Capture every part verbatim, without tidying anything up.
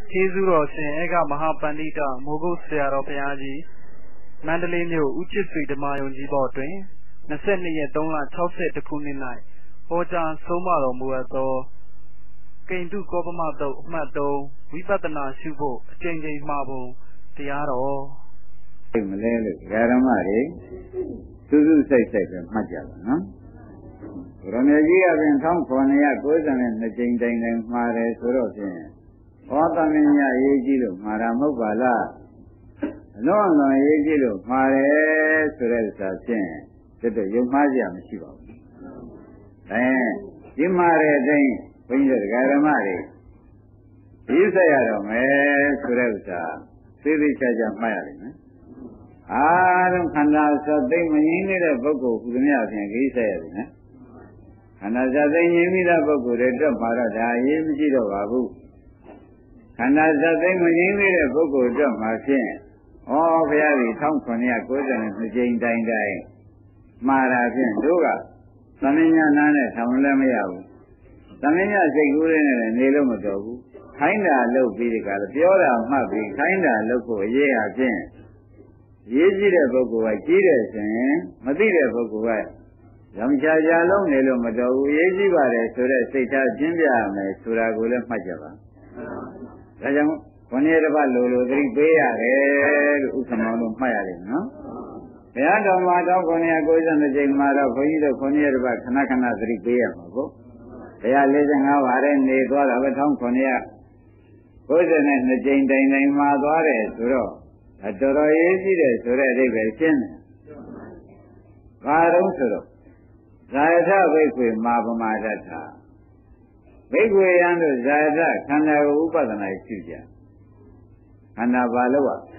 ကျေးဇူးတော်ရှင်ဧကမဟာပန္တိတမိုးကုတ်ဆရာတော်ဘုရားကြီးမန္တလေးမြို့ဦးချစ်ဆွေဓမ္မယုံကြီးဘော်တွင်၂၂ရက်၃လ၆၁ခုနှစ်၌ဟောကြားဆုံးမတော်မူအပ်သောကိန္တုကောပမတုတ်အမှတ်၃ဝိပဿနာရှုဖို့အကျဉ်းချင်းမှာပုံတရားတော်မလဲလို့ဓမ္မတွေစူးစူးစိုက်စိုက်ပဲမှတ်ကြပါနော်ဘုရားမြတ်ကြီးကပြင်၁၉၉၂ကြိမ်တိုင်တိုင်မှားတယ်ဆိုတော့ဖြင့်ဟောသမင်းညရေးကြည့်လို့မှားတာမဟုတ်ပါလားအလုံးအလွန်ရေးကြည့်လို့မှားတယ်ဆိုတဲ့ဥစ္စာဖြင့်တက်တော့ယုံမှားကြမရှိပါဘူးအဲဒီမှားတဲ့အတိုင်းဘုန်းကြီးတို့ဓမ္မတွေရေးဆက်ရတော့မယ်ဆိုတဲ့ဥစ္စာသိသိချာချာမှတ်ရလိမ့်မယ်အားလုံးခန္ဓာစသိမ့်မငြင်းနေတဲ့ပုဂ္ဂိုလ်ဟူသည်များဖြင့်ရေးဆက်ရတယ်နော်ခန္ဓာစသိမ့်ငြင်းပြီးတဲ့ပုဂ္ဂိုလ်တွေတော့မှာတော့ဒါအရေးမရှိတော့ပါဘူးခန္ဓာစသိမ့်မငြင်းပြီးတဲ့ပုဂ္ဂိုလ်တော့မှာဖြင့်ဩဘုရားကြီး၁၉၉၂ကြိမ်တိုင်တိုင်မှားတာဖြင့်တို့ကသမဉ္ညာနာနဲ့ထောင်လည်းမရဘူးသမဉ္ညာစိတ်ကူးလေးနဲ့နေလို့မတော်ဘူးခိုင်းတာလုပ်ပြီးဒီကရပြောတာမှတ်ပြီးခိုင်းတာလုပ်ဖို့အရေးအချင်းရေးကြည့်တဲ့ပုဂ္ဂိုလ်ကကြီးတယ်ဆိုရင်မသိတဲ့ပုဂ္ဂိုလ်ကရောင်ချာချာလုံးနေလို့မတော်ဘူးရေးကြည့်ပါတယ်ဆိုတဲ့စိတ်ထားကျင်းပြရမယ်ဆိုတာကိုလည်းမှတ်ကြပါဒါကြောင့်ခொနည်းတစ်ပတ်လိုလိုသတိပေးရတယ်လို့ဥက္ကမောင်တို့မှတ်ရတယ်နော်ဘုရားတော်မှာတော့ခொနည်း၉၂ကြိမ်မှာတော့ဘုန်းကြီးတို့ခொနည်းတစ်ပတ်ခဏခဏသတိပေးရမှာကိုဘုရား၄၅ပါးရဲနေသွားတာပဲ၁၉၉၂ကြိမ်တိုင်တိုင်မှာသွားတယ်ဆိုတော့အတော်တော်ရေးကြည့်တယ်ဆိုတဲ့အဓိပ္ပာယ်ရှင်းတယ်။ဘာတော့ဆိုတော့ဇာယထဘိက္ခွေမာပမာဒထဘိက္ခွေယံတို့ဇာယထခန္ဓာကိုဥပဒနာရှုကြခန္ဓာဘာလို့อ่ะ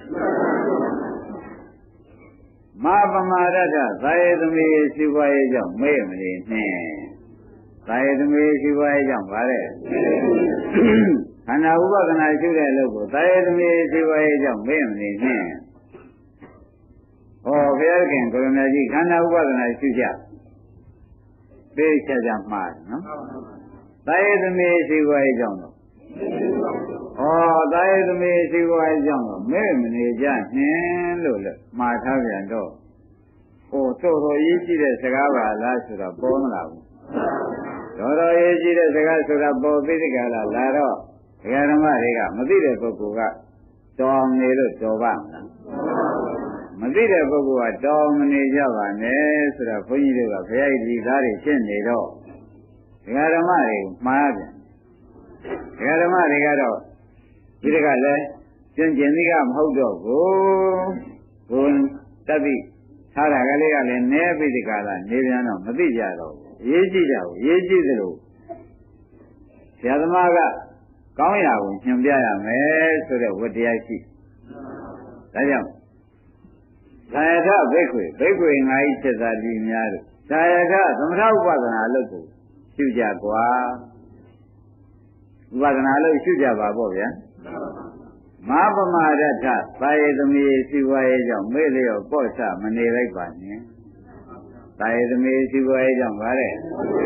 မာပမာဒထသာယသမီးရှိပွားရေးကြောင့်မေ့မနေနဲ့သာယသမီးရှိပွားရေးကြောင့်ဗါတဲ့ခန္ဓာဥပဒနာရှုတဲ့အလုပ်ကိုသာယသမီးရှိပွားရေးကြောင့်မေ့မနေနဲ့ဟောဘုရားခင်ကိုရမကြီးခန္ဓာဥပဒနာရှုကြသိချာချာမှားနော်သာယသမီးရှိပွားရေးကြောင့်တော့ဩသာယသမီးရှိပွားရေးကြောင့်တော့မေ့မနေကြနဲ့လို့လေမှားထားပြန်တော့ဟိုတော်တော်ရေးကြည့်တဲ့စကားပါလားဆိုတော့ပေါ်မလာဘူးတော်တော်ရေးကြည့်တဲ့စကားဆိုတာပေါ်ပြီးဒီကလာလာတော့ဒကာဓမ္မတွေကမသိတဲ့ပုဂ္ဂိုလ်ကတော်နေလို့တော်ပါမလားမသိတဲ့ပုဂ္ဂိုလ်ကတော်မနေကြပါနဲ့ဆိုတော့ဘုန်းကြီးတို့ကဘုရားကြီးသားတွေရှင်းနေတော့ဒကာဓမ္မတွေမှားပြန်ဒကာဓမ္မတွေကတော့ဒီတကလည်းကျင့်ကျင်သီးကမဟုတ်တော့ဘူးဘုံတတိထားတာကလေးကလည်းနည်းပြီးဒီကလာနေပြန်တော့မသိကြတော့ဘူးရေးကြည့်ကြဘူးရေးကြည့်သလိုဆရာသမားကကောင်းရာကိုညွှန်ပြရမယ်ဆိုတဲ့ဝတ္တရားရှိဒါကြောင့်သာယထဘိက္ခွေဘိက္ခွေငါဤချက်သာဒီများတို့သာယထသမထဥပဒနာလုပ်ကိုရှုကြကွာဥပဒနာလုပ်ရှုကြပါပေါ့ဗျာမာပမာဒထသာယသမီးရှိပွားရေးကြောင့်မေ့လျော့ပေါ့ဆမနေလိုက်ပါနဲ့သာယသမီးရှိပွားရေးကြောင့်ဗါတဲ့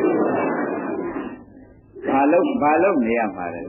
ဘာလို့ဘာလို့နေရမှာလဲ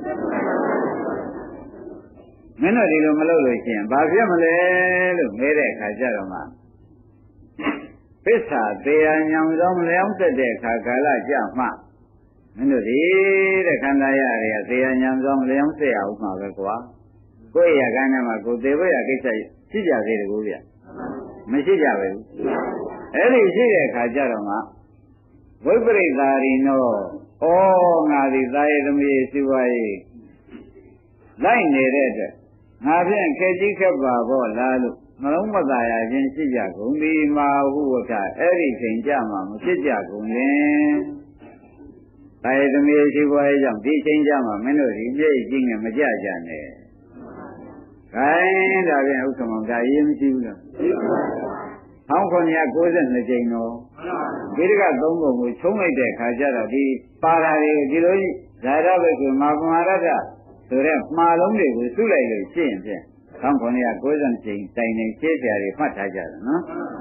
မင်းတို့ဒီလိုမလုပ်လို့ရှိရင်ဘာဖြစ်မလဲလို့မေးတဲ့အခါကျတော့မှပစ္စာတရားညောင်သောမလျောင်းသက်တဲ့အခါကာလကြမှမင်းတို့ဒီတဲ့ခန္ဓာရတွေကတရားညောင်သောမလျောင်းဆက်ရအောင်မှာပဲကွာကိုယ့်ရကန်းထဲမှာကိုယ်သေဖို့ရကိစ္စရှိကြသေးတယ်ကိုဗျမရှိကြပဲဘူးအဲ့ဒီရှိတဲ့အခါကျတော့မှဝိပရိသာရိနောဩငါဒီသာယသမီးရှိပါ၏လိုက်နေတဲ့အတွက်ငါဖြင့်ခေကြီးခက်ပါဘောလားလို့နှလုံးမသာရခြင်းရှိကြကုန်ဒီမာဟုဝထအဲ့ဒီချိန်ကြမှာမဖြစ်ကြကုန်ရင်သာယသမီးရှိပါ၏ကြောင့်ဒီချိန်ကြမှာမင်းတို့ဒီမြေကြီးငယ်မကြကြနဲ့ခိုင်းဒါဖြင့်ဥက္ကမောင်ဒါရေးမရှိဘူးလား၁၉၉၂ကြိမ်တော့ဒီတကသုံးပုံကိုချုံးလိုက်တဲ့ခါကျတော့ဒီပါရာတွေဒီလိုဇာရဘိက္ခုမာပမာရတ္တဆိုတဲ့မှားလုံးတွေကိုစုလိုက်လို့ရှင်းရင်ဖြင့်၁၉၉၂ကြိမ်တိုင်နေရှင်းဆရာတွေမှတ်ထားကြတယ်နော်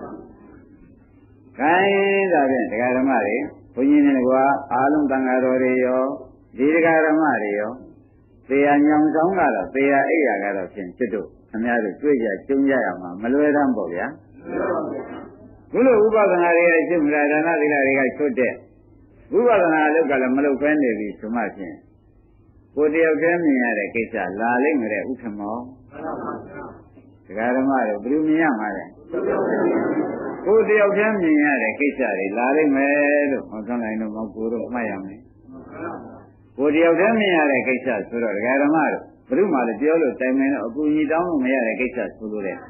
ခိုင်းဒါဖြင့်ဒကာဓမ္မတွေဘုန်းကြီးတွေကအားလုံးတန်ဃာတော်တွေရောဒီဒကာဓမ္မတွေရောသေရညောင်ဆောင်ကတော့သေရအိယာကတော့ဖြင့်ကျွတ်တို့ခင်ဗျားတို့တွေ့ကြကျုံကြရမှာမလွယ်တမ်းပေါ့ဗျာခုလိုဥပဒနာတွေကရှုမလားဒါနသီလတွေကချွတ်တဲ့ဥပဒနာအလုပ်ကလည်းမလုပ်ဖဲနေပြီဆိုမှဖြင့်ကိုတယောက်တည်းမြင်ရတဲ့ကိစ္စလာလိမ့်မယ်တဲ့ဥက္ကမောဒကာဓမ္မတို့ဘယ်လိုမြင်ရမှာလဲကိုတယောက်တည်းမြင်ရတဲ့ကိစ္စတွေလာလိမ့်မယ်လို့ဟောဆောင်နိုင်တော့မကိုတို့မှတ်ရမယ်ကိုတယောက်တည်းမြင်ရတဲ့ကိစ္စဆိုတော့ဒကာဓမ္မတို့ဘယ်သူမှလည်းပြောလို့တိုင်မယ်တော့အကူအညီတောင်းလို့မရတဲ့ကိစ္စဆိုလို့တဲ့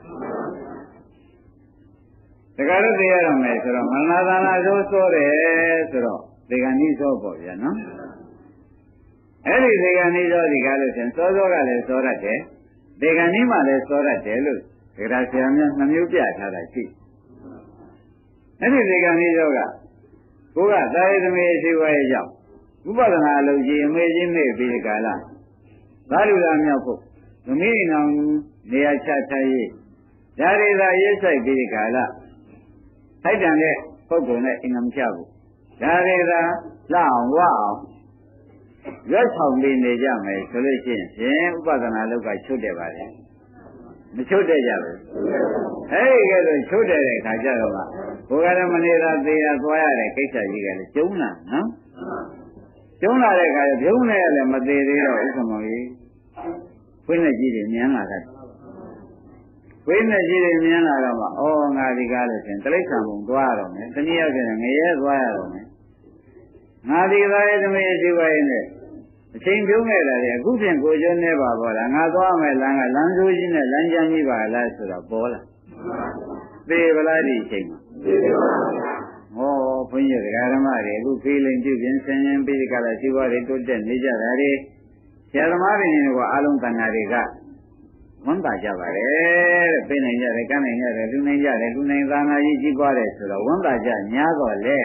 ဒကာတို့သိရတော့မယ်ဆိုတော့မရဏသာနာဆိုဆိုတယ်ဆိုတော့ဒီကနေ့ဆိုပေါ့ဗျာနော်အဲ့ဒီဒီကနေ့ဆိုဒီကားလို့ရှင်စောစောကလည်းစောရတယ်ဒီကနေ့မှလည်းစောရတယ်လို့ဒကာဆရာများနှမျိုးပြထားတာရှိအဲ့ဒီဒီကနေ့ဆိုကကိုကသာယသမီးရှိဝဲရောက်ဥပဒနာအလုပ်ကြီးအမေကြီးမေ့ပြီးဒီကာလသာလူလာမြောက်ဖို့သမီးနောင်နေရာချထားရေးဒါရီသာရေးဆိုင်ပြီးဒီကာလထိုက်တန်တဲ့ပုဂ္ဂိုလ်နဲ့အင်္ဂမချဘူးဒါရီသာလှအောင်ဝအောင်ရွတ်ဆောင်ပြီးနေကြမယ်ဆိုလို့ရှိရင်ဥပဒနာလောက်ကချုပ်တယ်ပါလေမချုပ်တဲ့ကြဘူးအဲဒီကဲလို့ချုပ်တဲ့အခါကျတော့မှဘုရားရမနေတာသေးရသွားရတဲ့ကိစ္စကြီးကလည်းကျုံးလာနော်ကျုံးလာတဲ့အခါကျုံးနေရလည်းမသေးသေးတော့ဥက္ကမောကြီးခွင်းနဲ့ကြီးတွေမြင်လာတယ်ခွင်းနဲ့ကြီးတွေမြင်လာတော့မှဩငါဒီကားလို့ရှင်တိရစ္ဆာန်ဘုံသွားရတော့မယ်တနည်းအားဖြင့်ငရဲသွားရတော့မယ်ငါဒီသားရဲ့သမီးရှိပါရဲ့နဲ့အချိန်ပြုံးခဲ့တာလေအခုပြင်ကိုကျွန်းနေပါပေါ်လားငါသွားမယ်လမ်းကလမ်းဆိုးကြီးနဲ့လမ်းကြမ်းကြီးပါလားဆိုတော့ပေါ်လာသေဗလားဒီအချိန်မှာဟောဘုန်းကြီးတရားဓမ္မတွေအခုဖေးလိန်ပြုပြင်ဆင်ရင်ပြီးကြလားရှိပါတွေတိုးတက်နေကြတာတွေဆရာသမားတွေနဲ့ကအလုံးတန်တာတွေကဝန်တာကြပါတယ်တဲ့ပြင်နိုင်ကြတယ်ကမ်းနိုင်ကြတယ်လူနိုင်ကြတယ်လူနိုင်သာနာကြီးကြီးပွားတယ်ဆိုတော့ဝန်တာကြညာတော့လေ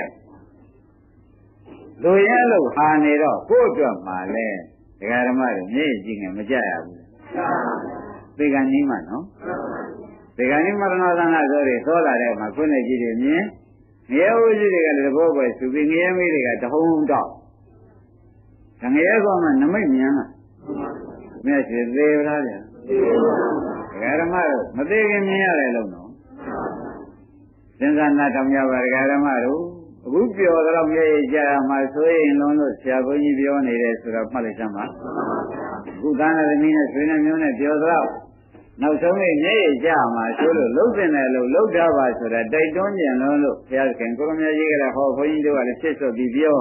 လူရဲလို့ဟာနေတော့ကိုယ့်အတွက်မှလဲဒကာဓမ္မတွေမျက်ရည်ကြည့်ငယ်မကြရဘူးသေကံကြီးမှနော်သေကံကြီးမရဏသနာဆိုတွေသောလာတဲ့မှာခွင့်နဲ့ကြီးတွေမြင်ငရဲဦးကြီးတွေကလည်းတဘောပဲသူပြီးငရဲမီးတွေကတဟုံးတော့ငရဲကောမှနမိတ်မြင်လားမျက်ရှိသေးလားဗျာဒကာဓမ္မတို့မသေးခင်မြင်ရတယ်လို့နော်စဉ်းစားနားထောင်ကြပါဒကာဓမ္မတို့အခုပြောတော့မျက်ရည်ကြရမှာဆိုရင်လုံးလို့ဆရာဘုန်းကြီးပြောနေတယ်ဆိုတော့မှတ်လိုက်စမ်းပါအခုသာနာသမီးနဲ့ဆွေနဲ့မျိုးနဲ့ပြောတော့နောက်ဆုံးလေးမျက်ရည်ကြမှာဆိုလို့လှုပ်တင်တယ်လို့လှုပ်တာပါဆိုတာတိုက်တွန်းကြံလုံးလို့ဘုရားခင်ကိုရမကြီးကလည်းဟောဘုန်းကြီးတို့ကလည်းဖြစ်ဆိုပြီးပြော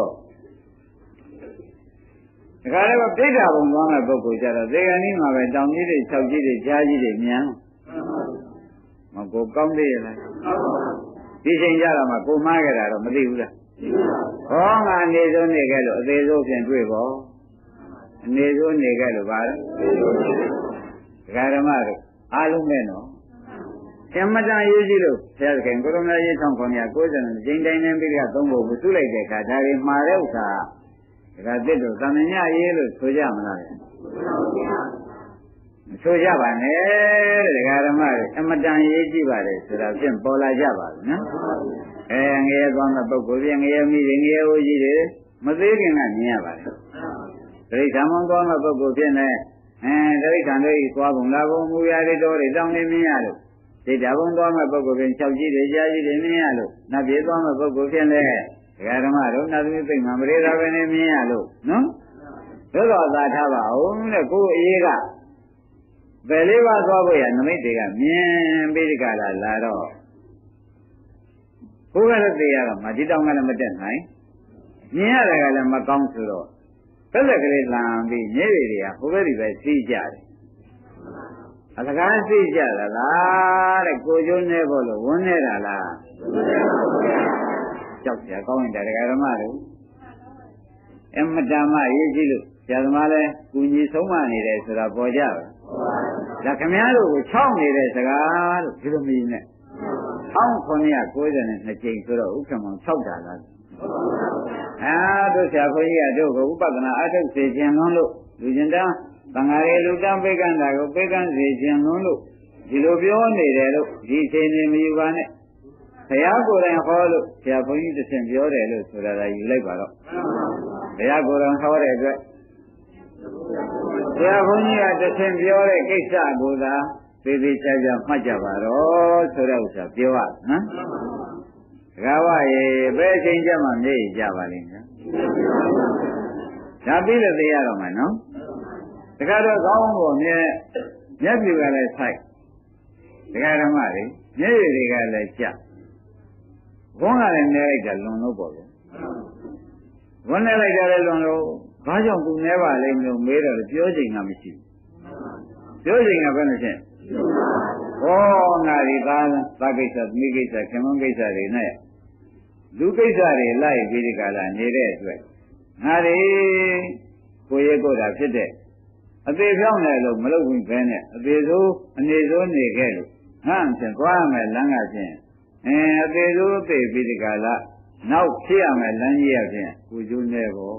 ဒါကြတော့ပြိဋ္ဌာဘုံသွားတဲ့ပုဂ္ဂိုလ်ကြတော့သေကံကြီးမှာပဲတောင်ကြီးတွေ၆ကြီးတွေကြားကြီးတွေမြန်မကိုကောင်းသေးရဲ့လားဒီချိန်ကြတော့မှကိုမှားကြတာတော့မသိဘူးလားဟောငါအနေဆုံးနေခဲ့လို့အသေးဆုံးပြန်တွေ့ပေါ့အနေဆုံးနေခဲ့လို့ပါလားဒကာဓမ္မတို့အားလုံးနဲ့နော်အမတန်ရေးကြည့်လို့ဘုရားခင်ကိုရမကြီးဆောင်ခေါ်မြတ်ကိုယ်စံကျင်းတိုင်းနေပြီးကသုံးဖို့မစုလိုက်တဲ့အခါဒါတွေမှားတဲ့ဥစ္စာဒကာတစ်တို့သမညရေးလို့ဆိုကြမလားမဆိုကြပါနဲ့တဲ့ဒကာဓမ္မတွေအမတန်ရေးကြည့်ပါတယ်ဆိုတာဖြင့်ပေါ်လာကြပါဘူးနော်အဲငရဲသွားမဲ့ပုဂ္ဂိုလ်ပြင်ငရဲမိတွေငရဲဦးကြီးတွေမသေးခင်ကမြင်ရပါတယ်ဒိဋ္ဌာမွန်သွားမဲ့ပုဂ္ဂိုလ်ဖြစ်နေအဲဒိဋ္ဌာန်တွေသွားပုံလာပုံမူရာတွေတော်တွေတောင်းနေမြင်ရလို့ဒိဋ္ဌာဘုံသွားမဲ့ပုဂ္ဂိုလ်ပြင်၆ကြီးတွေကြာကြီးတွေမြင်ရလို့နတ်ပြည်သွားမဲ့ပုဂ္ဂိုလ်ဖြစ်နေဒကာဓမ္မတို့နတ်သမီးသိမ့်မှာမရေသာပဲနေမြင်ရလို့နော်သို့တော်သာထားပါဦးတဲ့ကိုယ်အရေးကဘယ်လေးပါးသွားဖို့ရနမိတ်တွေကမြင်ပြီးဒီကလာလာတော့ကိုယ်ကလည်းသိရတော့မဒီတောင်ကလည်းမတက်နိုင်မြင်ရတာကလည်းမကောင်းဆိုတော့သက်သက်ကလေးလမ်းပြီးညည်းတွေကဟိုဘက်ဒီပဲစီးကြတယ်အလကားစီးကြတာလားတဲ့ကိုကျိုးနေဖို့လို့ဝန်းနေတာလားကြောက်ကြကောင်းရင်တရားဓမ္မတို့အမတမရေးကြည့်လို့ဆရာသမားလည်းကူညီဆုံးမနေတယ်ဆိုတာပေါ်ကြပါဒါခမည်းတော်ကိုချောင်းနေတဲ့စကားလို့ဒီလိုမင်းနဲ့၁၉၉၂ကြိမ်ဆိုတော့ဥက္ကမောင်၆တာလားအာတို့ဆရာခွန်ကြီးကတို့ကိုဥပဒနာအထုတ်စေခြင်းလုံးလို့လူကျင်တန်းသံဃာရေလူတန်းပိကံတာကိုပိကံစေခြင်းလုံးလို့ဒီလိုပြောနေတယ်လို့ဒီအချိန်နေမယူပါနဲ့ဘုရားကိုယ်တိုင်ဟောလို့ဆရာခွန်ကြီးတစ်ဆင့်ပြောတယ်လို့ဆိုတာဒါယူလိုက်ပါတော့ဘုရားကိုယ်တိုင်ဟောတဲ့အတွက်ဘုရားဘုန်းကြီးကတစ်ဆင့်ပြောတဲ့ကိစ္စကိုသာသေသေးချာချာမှတ်ကြပါတော့ဆိုတဲ့ဥစ္စာပြောရနော်တကားဝရေဘယ်အချိန်ကျမှမျက်ရည်ကြပါလိမ့်မယ်ဒါပြီးလည်းသိရတော့မယ်နော်တကားတော့ကောင်းဖို့မျက်မျက်ပြူကလည်းဆိုင်တကားဓမ္မတွေမျက်ရည်တွေကလည်းကျဘုန်းကလည်းနေလိုက်တာလွန်လို့ပေါ့လေဘုန်းနေလိုက်တာလည်းလွန်လို့ဘာကြောင့်သူနေပါလိမ့်မလို့မေးတော့ပြောချိန်ကမရှိဘူးပြောချိန်ကဘယ်နဲ့ချင်းဟောငါဒီသားသားကိစ္စသမီးကိစ္စခင်မွန်းကိစ္စတွေနဲ့လူကိစ္စတွေလိုက်ပြီးဒီကလာနေတဲ့အတွက်ငါဒီကိုရဲကိုတာဖြစ်တဲ့အသေးဖြောင်းတယ်လို့မလုပ်ဘူးပဲနဲ့အသေးစိုးအနေစိုးနေခဲ့လို့ဟမ်ဖြင့်သွားမယ်လမ်းကဖြင့်အင်းအသေးစိုးသိပြီးဒီကလာနောက်ဖြစ်ရမယ်လမ်းကြီးရဖြင့်ကိုကျိုးနေပေါ့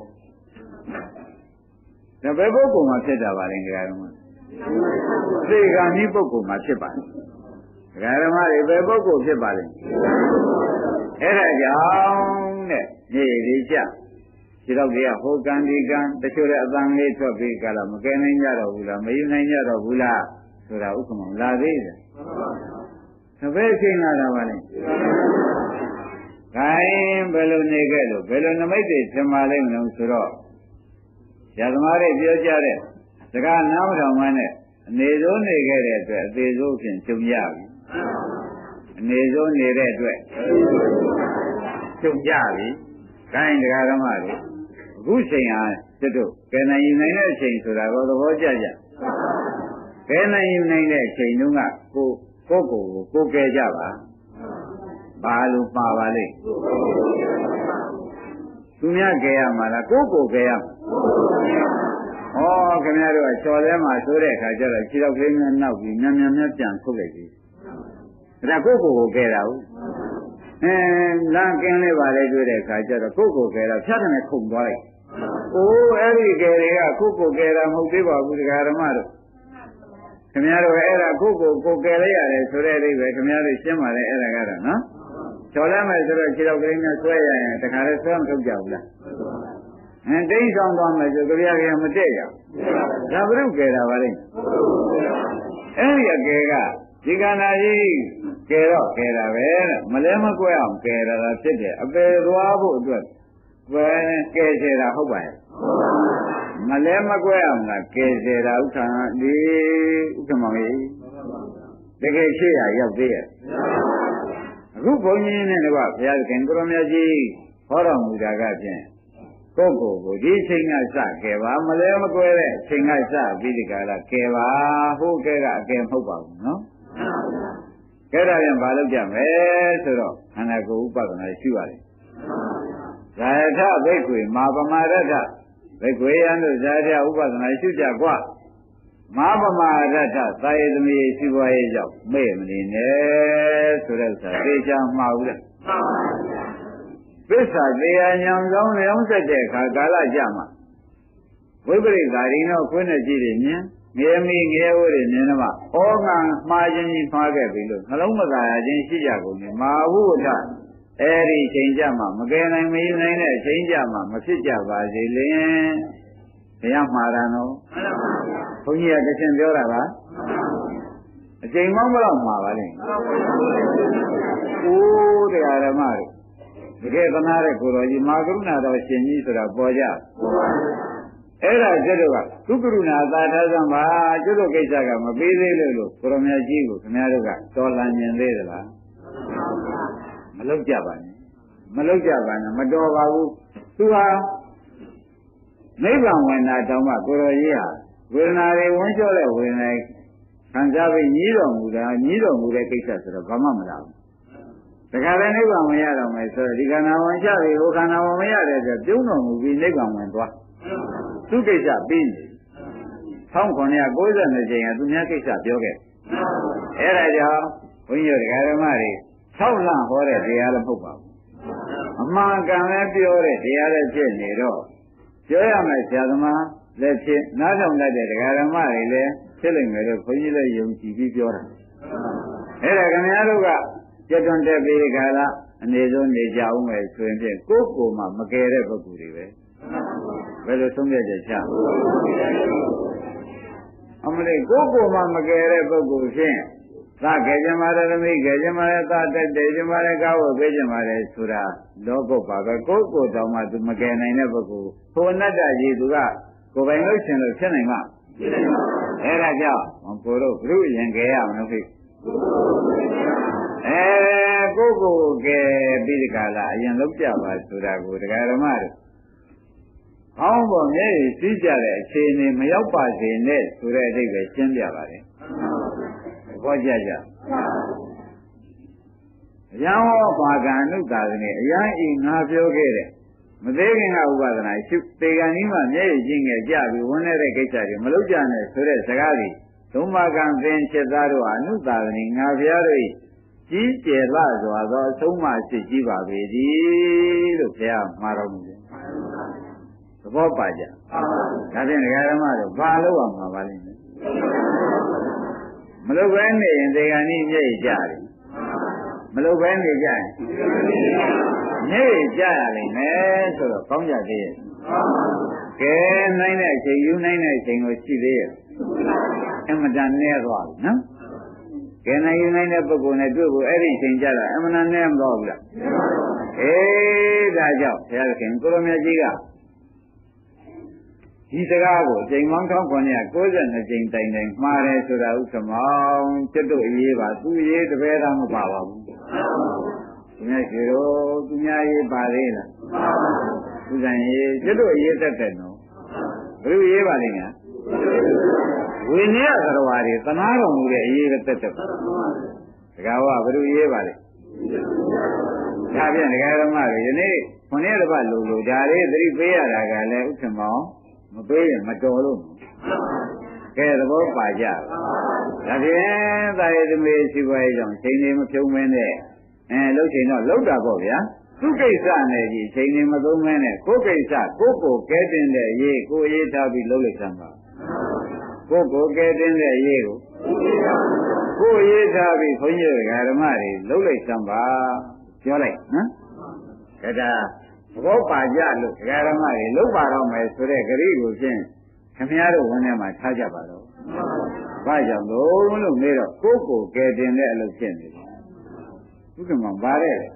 ဒါဘယ်ပုဂ္ဂိုလ်မှဖြစ်တာပါလဲကြရမှာသေကံဤပုဂ္ဂိုလ်မှဖြစ်ပါတယ်ဒကာဓမ္မတွေဘယ်ပုဂ္ဂိုလ်ဖြစ်ပါလဲအဲ့ဒါကြောင့်တဲ့နေဒီကြခြေတော့ကြီးကဟိုကံဒီကံတချို့လည်းအတန်လေးထွက်ပြီးကြလားမကယ်နိုင်ကြတော့ဘူးလားမယူနိုင်ကြတော့ဘူးလားဆိုတာဥက္ကမလာသေးတယ်သဘဲချိန်လာတာပါလေခိုင်းဘယ်လိုနေခဲ့လို့ဘယ်လိုနမိတ်တွေထင်ပါလိမ့်မလို့ဆိုတော့ဆရာသမားတွေပြောကြတဲ့စကားနားမထောင်မှနဲ့အနေစိုးနေခဲ့တဲ့အတွက်အသေးစိုးဖြင့်ကြုံရပြီအနေစိုးနေတဲ့အတွက်ကြုံကြပြီခိုင်းတရားဓမ္မတွေအခုချိန်ဟာကျွတ်တို့ကဲနိုင်ယူနိုင်တဲ့အချိန်ဆိုတာကိုသဘောကျကြကဲနိုင်ယူနိုင်တဲ့အချိန်တုန်းကကိုကိုကိုကိုကဲကြပါဘာလို့ပါပါလိမ့်သူများကဲရမှာလားကိုကိုကဲရမှာဩခင်ဗျားတို့ကချော်ထဲမှာဆိုတဲ့အခါကျတော့ခြေတော့ကလေးနဲ့နောက်ပြီးမြန်မြန်မြန်ပြန်ထုတ်လိုက်ပြီဒါကိုကိုကိုကဲတာဟုတ်အဲလမ်းကင်းလေးပါလေတွေ့တဲ့အခါကျတော့ကိုကိုကဲတော့ဖြတ်တယ်ခုန်သွားလိုက်အိုးအဲ့ဒီကဲတွေကကိုကိုကဲတာမဟုတ်သေးပါဘူးဒကာဓမ္မတို့ခင်ဗျားတို့အဲ့ဒါကိုကိုကိုကဲလိုက်ရတယ်ဆိုတဲ့အိဗယ်ခင်ဗျားတို့ရှင်းပါလေအဲ့ဒါကတော့နော်ချော်လဲမယ်ဆိုတော့ခြေတော့ကလေးနဲ့ဆွဲရရင်တခါလဲဆွဲမထုတ်ကြဘူးလားအဲတိတ်ဆောင်သွားမယ်ဆိုကြပြကြမတည့်ရဒါဘုရုကဲတာပါလိမ့်အဲ့ဒီအကဲကဒီကနာကြီးကဲတော့ကဲတာပဲမလဲမကွဲအောင်ကဲတာဖြစ်တယ်အပေသွားဖို့အတွက်ပဲကဲစေတာဟုတ်ပါရဲ့မလဲမကွဲအောင်ကကဲစေတာဥက္ကံဒီဥက္ကမောင်ကြီးတကယ်ရှိရရောက်သေးရဲ့အခုဘုန်းကြီးနဲ့တော့ဘုရားသခင်ကိုရမကြီးဟောတော်မူတာကဖြင့်ကိုယ့်ကိုယ်ကိုဒီချိန်ကစကဲပါမလဲမကွဲတဲ့ချိန်ကစပြီးဒီကလာကဲပါဟိုကဲကအကဲမဟုတ်ပါဘူးနော်ကဲဒါပြန်ဘာလုပ်ကြမလဲဆိုတော့ခန္ဓာကိုယ်ဥပဒနာရှိပါတယ်ဇာယထဘိက္ခွေမာပမာရထဘိက္ခွေယံတို့ဇာယထဥပဒနာရှိကြကွာမာပမာရထသာယသမီးရှိပွားရေးကြောင့်မေ့မနေနဲ့ဆိုတဲ့ဥစ္စာသိချာမှားဘူးလားမှန်ပါဗျာသစ္စာတရားညောင်ဆောင်လျောင်းဆက်တဲ့အခါကာလကြမှာဝိပရိသာရိနောခွင်းနဲ့ကြည့်တယ်မြင်ငယ်မီငယ်ဝတွေမြင်တော့ဩငံမှားခြင်းကြီးမှားခဲ့ပြီလို့နှလုံးမသာရခြင်းရှိကြကုန်တယ်မာဟုထအဲ့ဒီချိန်ကြမှာမကယ်နိုင်မယူနိုင်တဲ့ချိန်ကြမှာမဖြစ်ကြပါစေလင်ဘုရားမှားတာနော်မှန်ပါဗျာဘုန်းကြီးကတခြင်းပြောတာပါအချိန်မောင်းမတော့မှာပါလေအိုးတရားဓမ္မတွေတကယ်သနာတဲ့ကိုတော်ကြီးမာကရုဏာတော်ရှင်ကြီးဆိုတာပေါ်ကြအဲ့ဒါကျွတ်တို့ကသူကရုဏာသာထားစမ်းပါကျွတ်တို့ကိစ္စကမပေးသေးလို့လို့ကိုတော်မြတ်ကြီးကိုခင်ဗျားတို့ကတော်လန်မြင်သေးသလားမလုပ်ကြပါနဲ့မလုပ်ကြပါနဲ့မတော်ပါဘူးသူဟာနိဗ္ဗာန်ဝင်တာတောင်မှကိုတော်ကြီးဟာဝေဒနာတွေဝန်းလျှော့တဲ့ဝေဒနာခံစားပြီးညီးတော်မူတာညီးတော်မူတဲ့ကိစ္စဆိုတော့ဘာမှမလာဘူးတခါတည်းနိဗ္ဗာန်ဝင်ရတော့မယ်ဆိုတော့ဒီခန္ဓာဝင်ချပြီးဟိုခန္ဓာဝင်မရတဲ့ဆိုပြုံးတော်မူပြီးနိဗ္ဗာန်ဝင်သွားသူကိစ္စပြီးနေ၁၉၉၂ချိန်ကသူများကိစ္စပြောခဲ့အဲ့ဒါကြောင့်ဘုန်းကြီးတို့ဒကာဓမ္မတွေ၆လဟောတဲ့တရားလည်းမဟုတ်ပါဘူးအမှန်ကန်လည်းပြောတဲ့တရားလည်းဖြစ်နေတော့ပြောရမယ်ဆရာသမားလည်းဖြစ်နားထောင်တတ်တဲ့ဒကာဓမ္မတွေလည်းဖြစ်လိမ့်မယ်လို့ဘုန်းကြီးလည်းယုံကြည်ပြီးပြောတာအဲ့ဒါခင်ဗျားတို့ကကြွတွန်တက်ပြီးခါလာအနေဆုံးနေကြအောင်မယ်ဆိုရင်ဖြင့်ကိုယ်ကိုယ်မှမကယ်တဲ့ပုဂ္ဂိုလ်တွေပဲဘယ်လိုဆုံးဖြတ်ချက်ချအမလေးကိုကိုမှမကယ်တဲ့ပုဂ္ဂိုလ်ဖြင့်သာကယ်ကြမှာလည်းသမီးကယ်ကြမှာလည်းသာတက်တယ်ကြမှာလည်းကောက်ဝယ်ပေးကြမှာလည်းဆိုတာလောကုတ်ပါပဲကိုကိုတောင်မှသူမကယ်နိုင်တဲ့ပုဂ္ဂိုလ်ဟိုအနတ္တကြီးသူကကိုယ်ပိုင်လို့ရှင်လို့ဖြစ်နိုင်မှာအဲ့ဒါကြောင့်ကိုတို့ဘုရင်ကယ်ရမလို့ဖြစ်အဲကိုကိုကယ်ပြီးဒီကလာအရင်လောက်ကြပါဆိုတာကိုတရားဓမ္မတို့အောင်းပေါ်မျက်ရည်စီးကြတဲ့အခြေအနေမရောက်ပါစေနဲ့ဆိုတဲ့အဓိပ္ပာယ်ရှင်းပြပါတယ်။ဘောကြကြ။ရံဟောဘာကံအနုတာသနေအရန်ဤငါပြောခဲ့တဲ့မသေးခင်ကဥပဒနာရှုတေဂန်ကြီးမှမျက်ရည်ချင်းငယ်ကြပြီးဝန်းနေတဲ့ကိစ္စတွေမလုပ်ကြနဲ့ဆိုတဲ့စကားတွေသုံးပါးကံသင်ချက်သားတို့ဟာအနုတာသနေငါဘုရားတို့ကြီးကျယ်လာစွာသောအဆုံးအမဖြစ်ကြီးပါပေသည်လို့ဘုရားမှာတော်မူတယ်။သဘောပါကြ။ဒါဖြင့်ဒကာဓမ္မတို့ဘာလို့အောင်မှာပါလိမ့်မယ်။မလုပ်ဘဲနေရင်ဒေဂန်ကြီးမျက်ရည်ကျတယ်။မလုပ်ဘဲနေကြရင်မျက်ရည်ကျရလိမ့်မယ်ဆိုတော့ကောင်းကြသေးရဲ့။ကဲနိုင်တဲ့အချိန်ယူနိုင်တဲ့အချိန်ကိုရှိသေးရဲ့။အမှန်တန်နဲ့သွားပြီနော်။ကဲနိုင်ယူနိုင်တဲ့ပုဂ္ဂိုလ်နဲ့တွေ့ဖို့အဲ့ဒီအချိန်ကျတော့အမှန်တန်နဲ့မသွားဘူးလား။အေးဒါကြောင့်ဘုရားခင်ကိုရမကြီးကဒီစကားကိုအချိန်ပေါင်းတစ်ထောင်ခုနှစ်ရာကိုးဆယ်နှစ်ကြိမ်တိုင်တိုင်မှားတယ်ဆိုတာဥက္ကမောင်ကျွတ်တို့အရေးပါသူရေးတပည့်သားမပါပါဘူးသူများရှိတော့သူများရေးပါသေးလားသူကရေးကျွတ်တို့အရေးတက်တယ်နော်ဘယ်လိုရေးပါလိမ့်များဝိနည်းသရဝါတွေသနာတော်မူတဲ့အရေးတက်တက်ပါဒကာဝဘယ်လိုရေးပါလဲဒါဖြင့်ဒကာဓမ္မတွေယနေ့ခုနှစ်တစ်ပတ်လိုလိုဒါလေးသတိပေးရတာကလည်းဥက္ကမောင်မပေးရင်မတော်လို့ကဲသဘောပါကြဒါဖြင့်သာယေသမီးရှိပွားရေးကြောင့်ချိန်နေမဖြုံးမင်းနဲ့အဲလှုပ်ချိန်တော့လှုပ်တာပေါ့ဗျာသူကိစ္စနဲ့ကြီးချိန်နေမသုံးမင်းနဲ့ကိုယ်ကိစ္စကိုကိုကဲတင်တဲ့ရေးကိုရေးထားပြီးလှုပ်လိုက်စမ်းပါကိုကိုကဲတင်တဲ့ရေးကိုကိုရေးထားပြီးခွန်ကြီးဓမ္မတွေလှုပ်လိုက်စမ်းပါပြောလိုက်နော်ဒါသဘောပါကြလို့ဒကာဓမ္မတွေလုံးပါတော့မယ်ဆိုတဲ့ဂရိကိုဖြင့်ခင်ဗျားတို့ဝန်ထဲမှာထားကြပါတော့။ဘာကြောင့်လို့လို့မေးတော့ကိုယ်ကိုကယ်တင်တဲ့အလုပ်ဖြစ်နေတယ်။ဘုက္ကမပါတဲ့။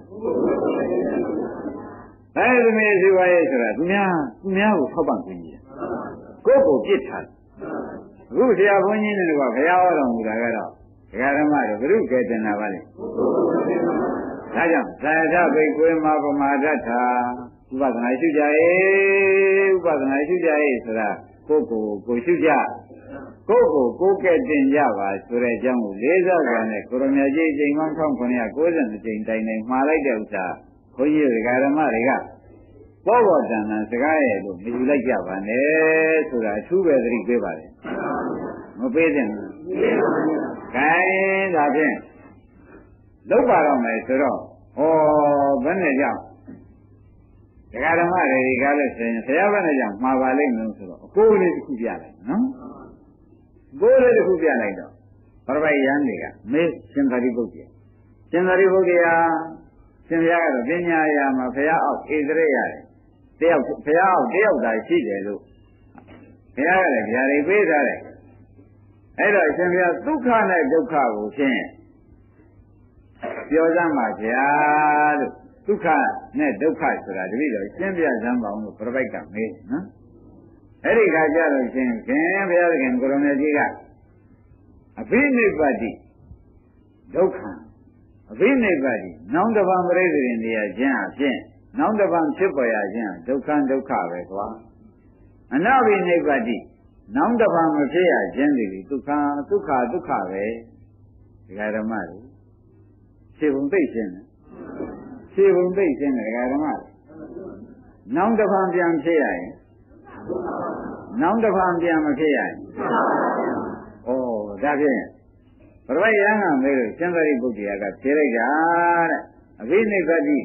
ဒါသမီးစီဝါရေးဆိုတာသူများသူများကိုထောက်ပံ့ခြင်းကြီး။ကိုယ်ကိုပြစ်ထားတယ်။အခုဆရာဘုန်းကြီးတွေကဘုရားဟောတော်မူတာကတော့ဒကာဓမ္မတွေဘုရုကယ်တင်တာပါလေ။ဒါကြောင့်သာယထဘိကွေမှာပမာဒထာဥပဒနာရှုကြရဲ့ဥပဒနာရှုကြရဲ့ဆိုတာကိုယ်ကိုကိုရှုကြကိုယ်ကိုကိုယ်ကဲ့တင်ကြပါဆိုတဲ့အကြောင်းကိုလေးစားစွာနဲ့ကိုရမကြီးအချိန်မှတစ်ထောင်ခုနှစ်ရာကိုးဆယ်နှစ်ကြိမ်တိုင်တိုင်မှားလိုက်တဲ့ဥစ္စာဘုန်းကြီးတွေကဓမ္မတွေကဘောဘောတန်တန်စကားရဲ့လို့မယူလိုက်ကြပါနဲ့ဆိုတာအထူးပဲသတိပေးပါလေမပေးသင့်ဘူး။ခိုင်းဒါဖြင့်လောက်ပါတော့မယ်ဆိုတော့ဩဘယ်နဲ့ကြောင့်ဒကာဓမ္မတွေကလည်းဆိုရင်ဆရာဘယ်နဲ့ကြောင့်မှားပါလိမ့်မလို့ဆိုတော့အကိုးလေးတစ်ခုပြလိုက်နော်အကိုးလေးတစ်ခုပြလိုက်တော့ပရပိုက်ရန်တွေကမေးရှင်သာရိပုတ္တရာရှင်သာရိပုတ္တရာရှင်ဘုရားကတော့ပညာရာမှာဘုရားအောက်ဧသရေရတယ်တယောက်ဘုရားအောက်တယောက်သာရှိတယ်လို့ဘုရားကလည်းဗျာဒိတ်ပေးထားတယ်အဲ့တော့ရှင်ဘုရားဒုက္ခနဲ့ဒုက္ခကိုဖြင့်ပြောစမ်းပါဗျာလို့ဒုက္ခနဲ့ဒုက္ခဆိုတာတပည့်တော်ရှင်းပြစမ်းပါအောင်လို့ပြပိုက်ကမေးနော်အဲ့ဒီခါကျတော့ရှင်ခင်ဘုရားခင်ကိုရမေကြီးကအဘိနိဗ္ဗတိဒုက္ခအဘိနိဗ္ဗတိနောင်တပံပရိသေရင်တရားခြင်းအဖြစ်နောင်တပံဖြစ်ပေါ်ရခြင်းဒုက္ခဒုက္ခပဲကွာအနဘိနိဗ္ဗတိနောင်တပံမဖြစ်ရခြင်းဒီဒုက္ခဒုက္ခဒုက္ခပဲဒီဃာဓမ္မတွေခြေပုံသိရှင်းတယ်ခြေပုံသိရှင်းတယ်ဒကာဓမ္မနောင်တစ်ဖန်ပြန်ဖြစ်ရရင်နောင်တစ်ဖန်ပြန်မဖြစ်ရရင်ဩဒါဖြင့်ပရဝိယံကမေးလို့ရှင်သာရိပုတ္တရာကဖြေလိုက်တာတဲ့အဘိနိဗ္ဗတိ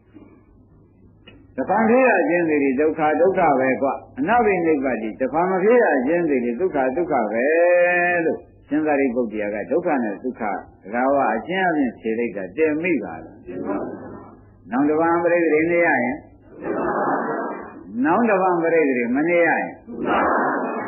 တစ်ဖန်ဖြစ်ရခြင်းတွေဒုက္ခဒုက္ခပဲကွအနဘိနိဗ္ဗတိတစ်ဖန်မဖြစ်ရခြင်းတွေဒုက္ခဒုက္ခပဲလို့ရှင်သာရိပုတ္တရာကဒုက္ခနဲ့ဒုက္ခဒကာဝအချင်းအချင်းဖြေလိုက်တာတင်မိပါလားနောင်တပံပရိသေနေရရင်နောင်တပံပရိသေမနေရရင်ဩ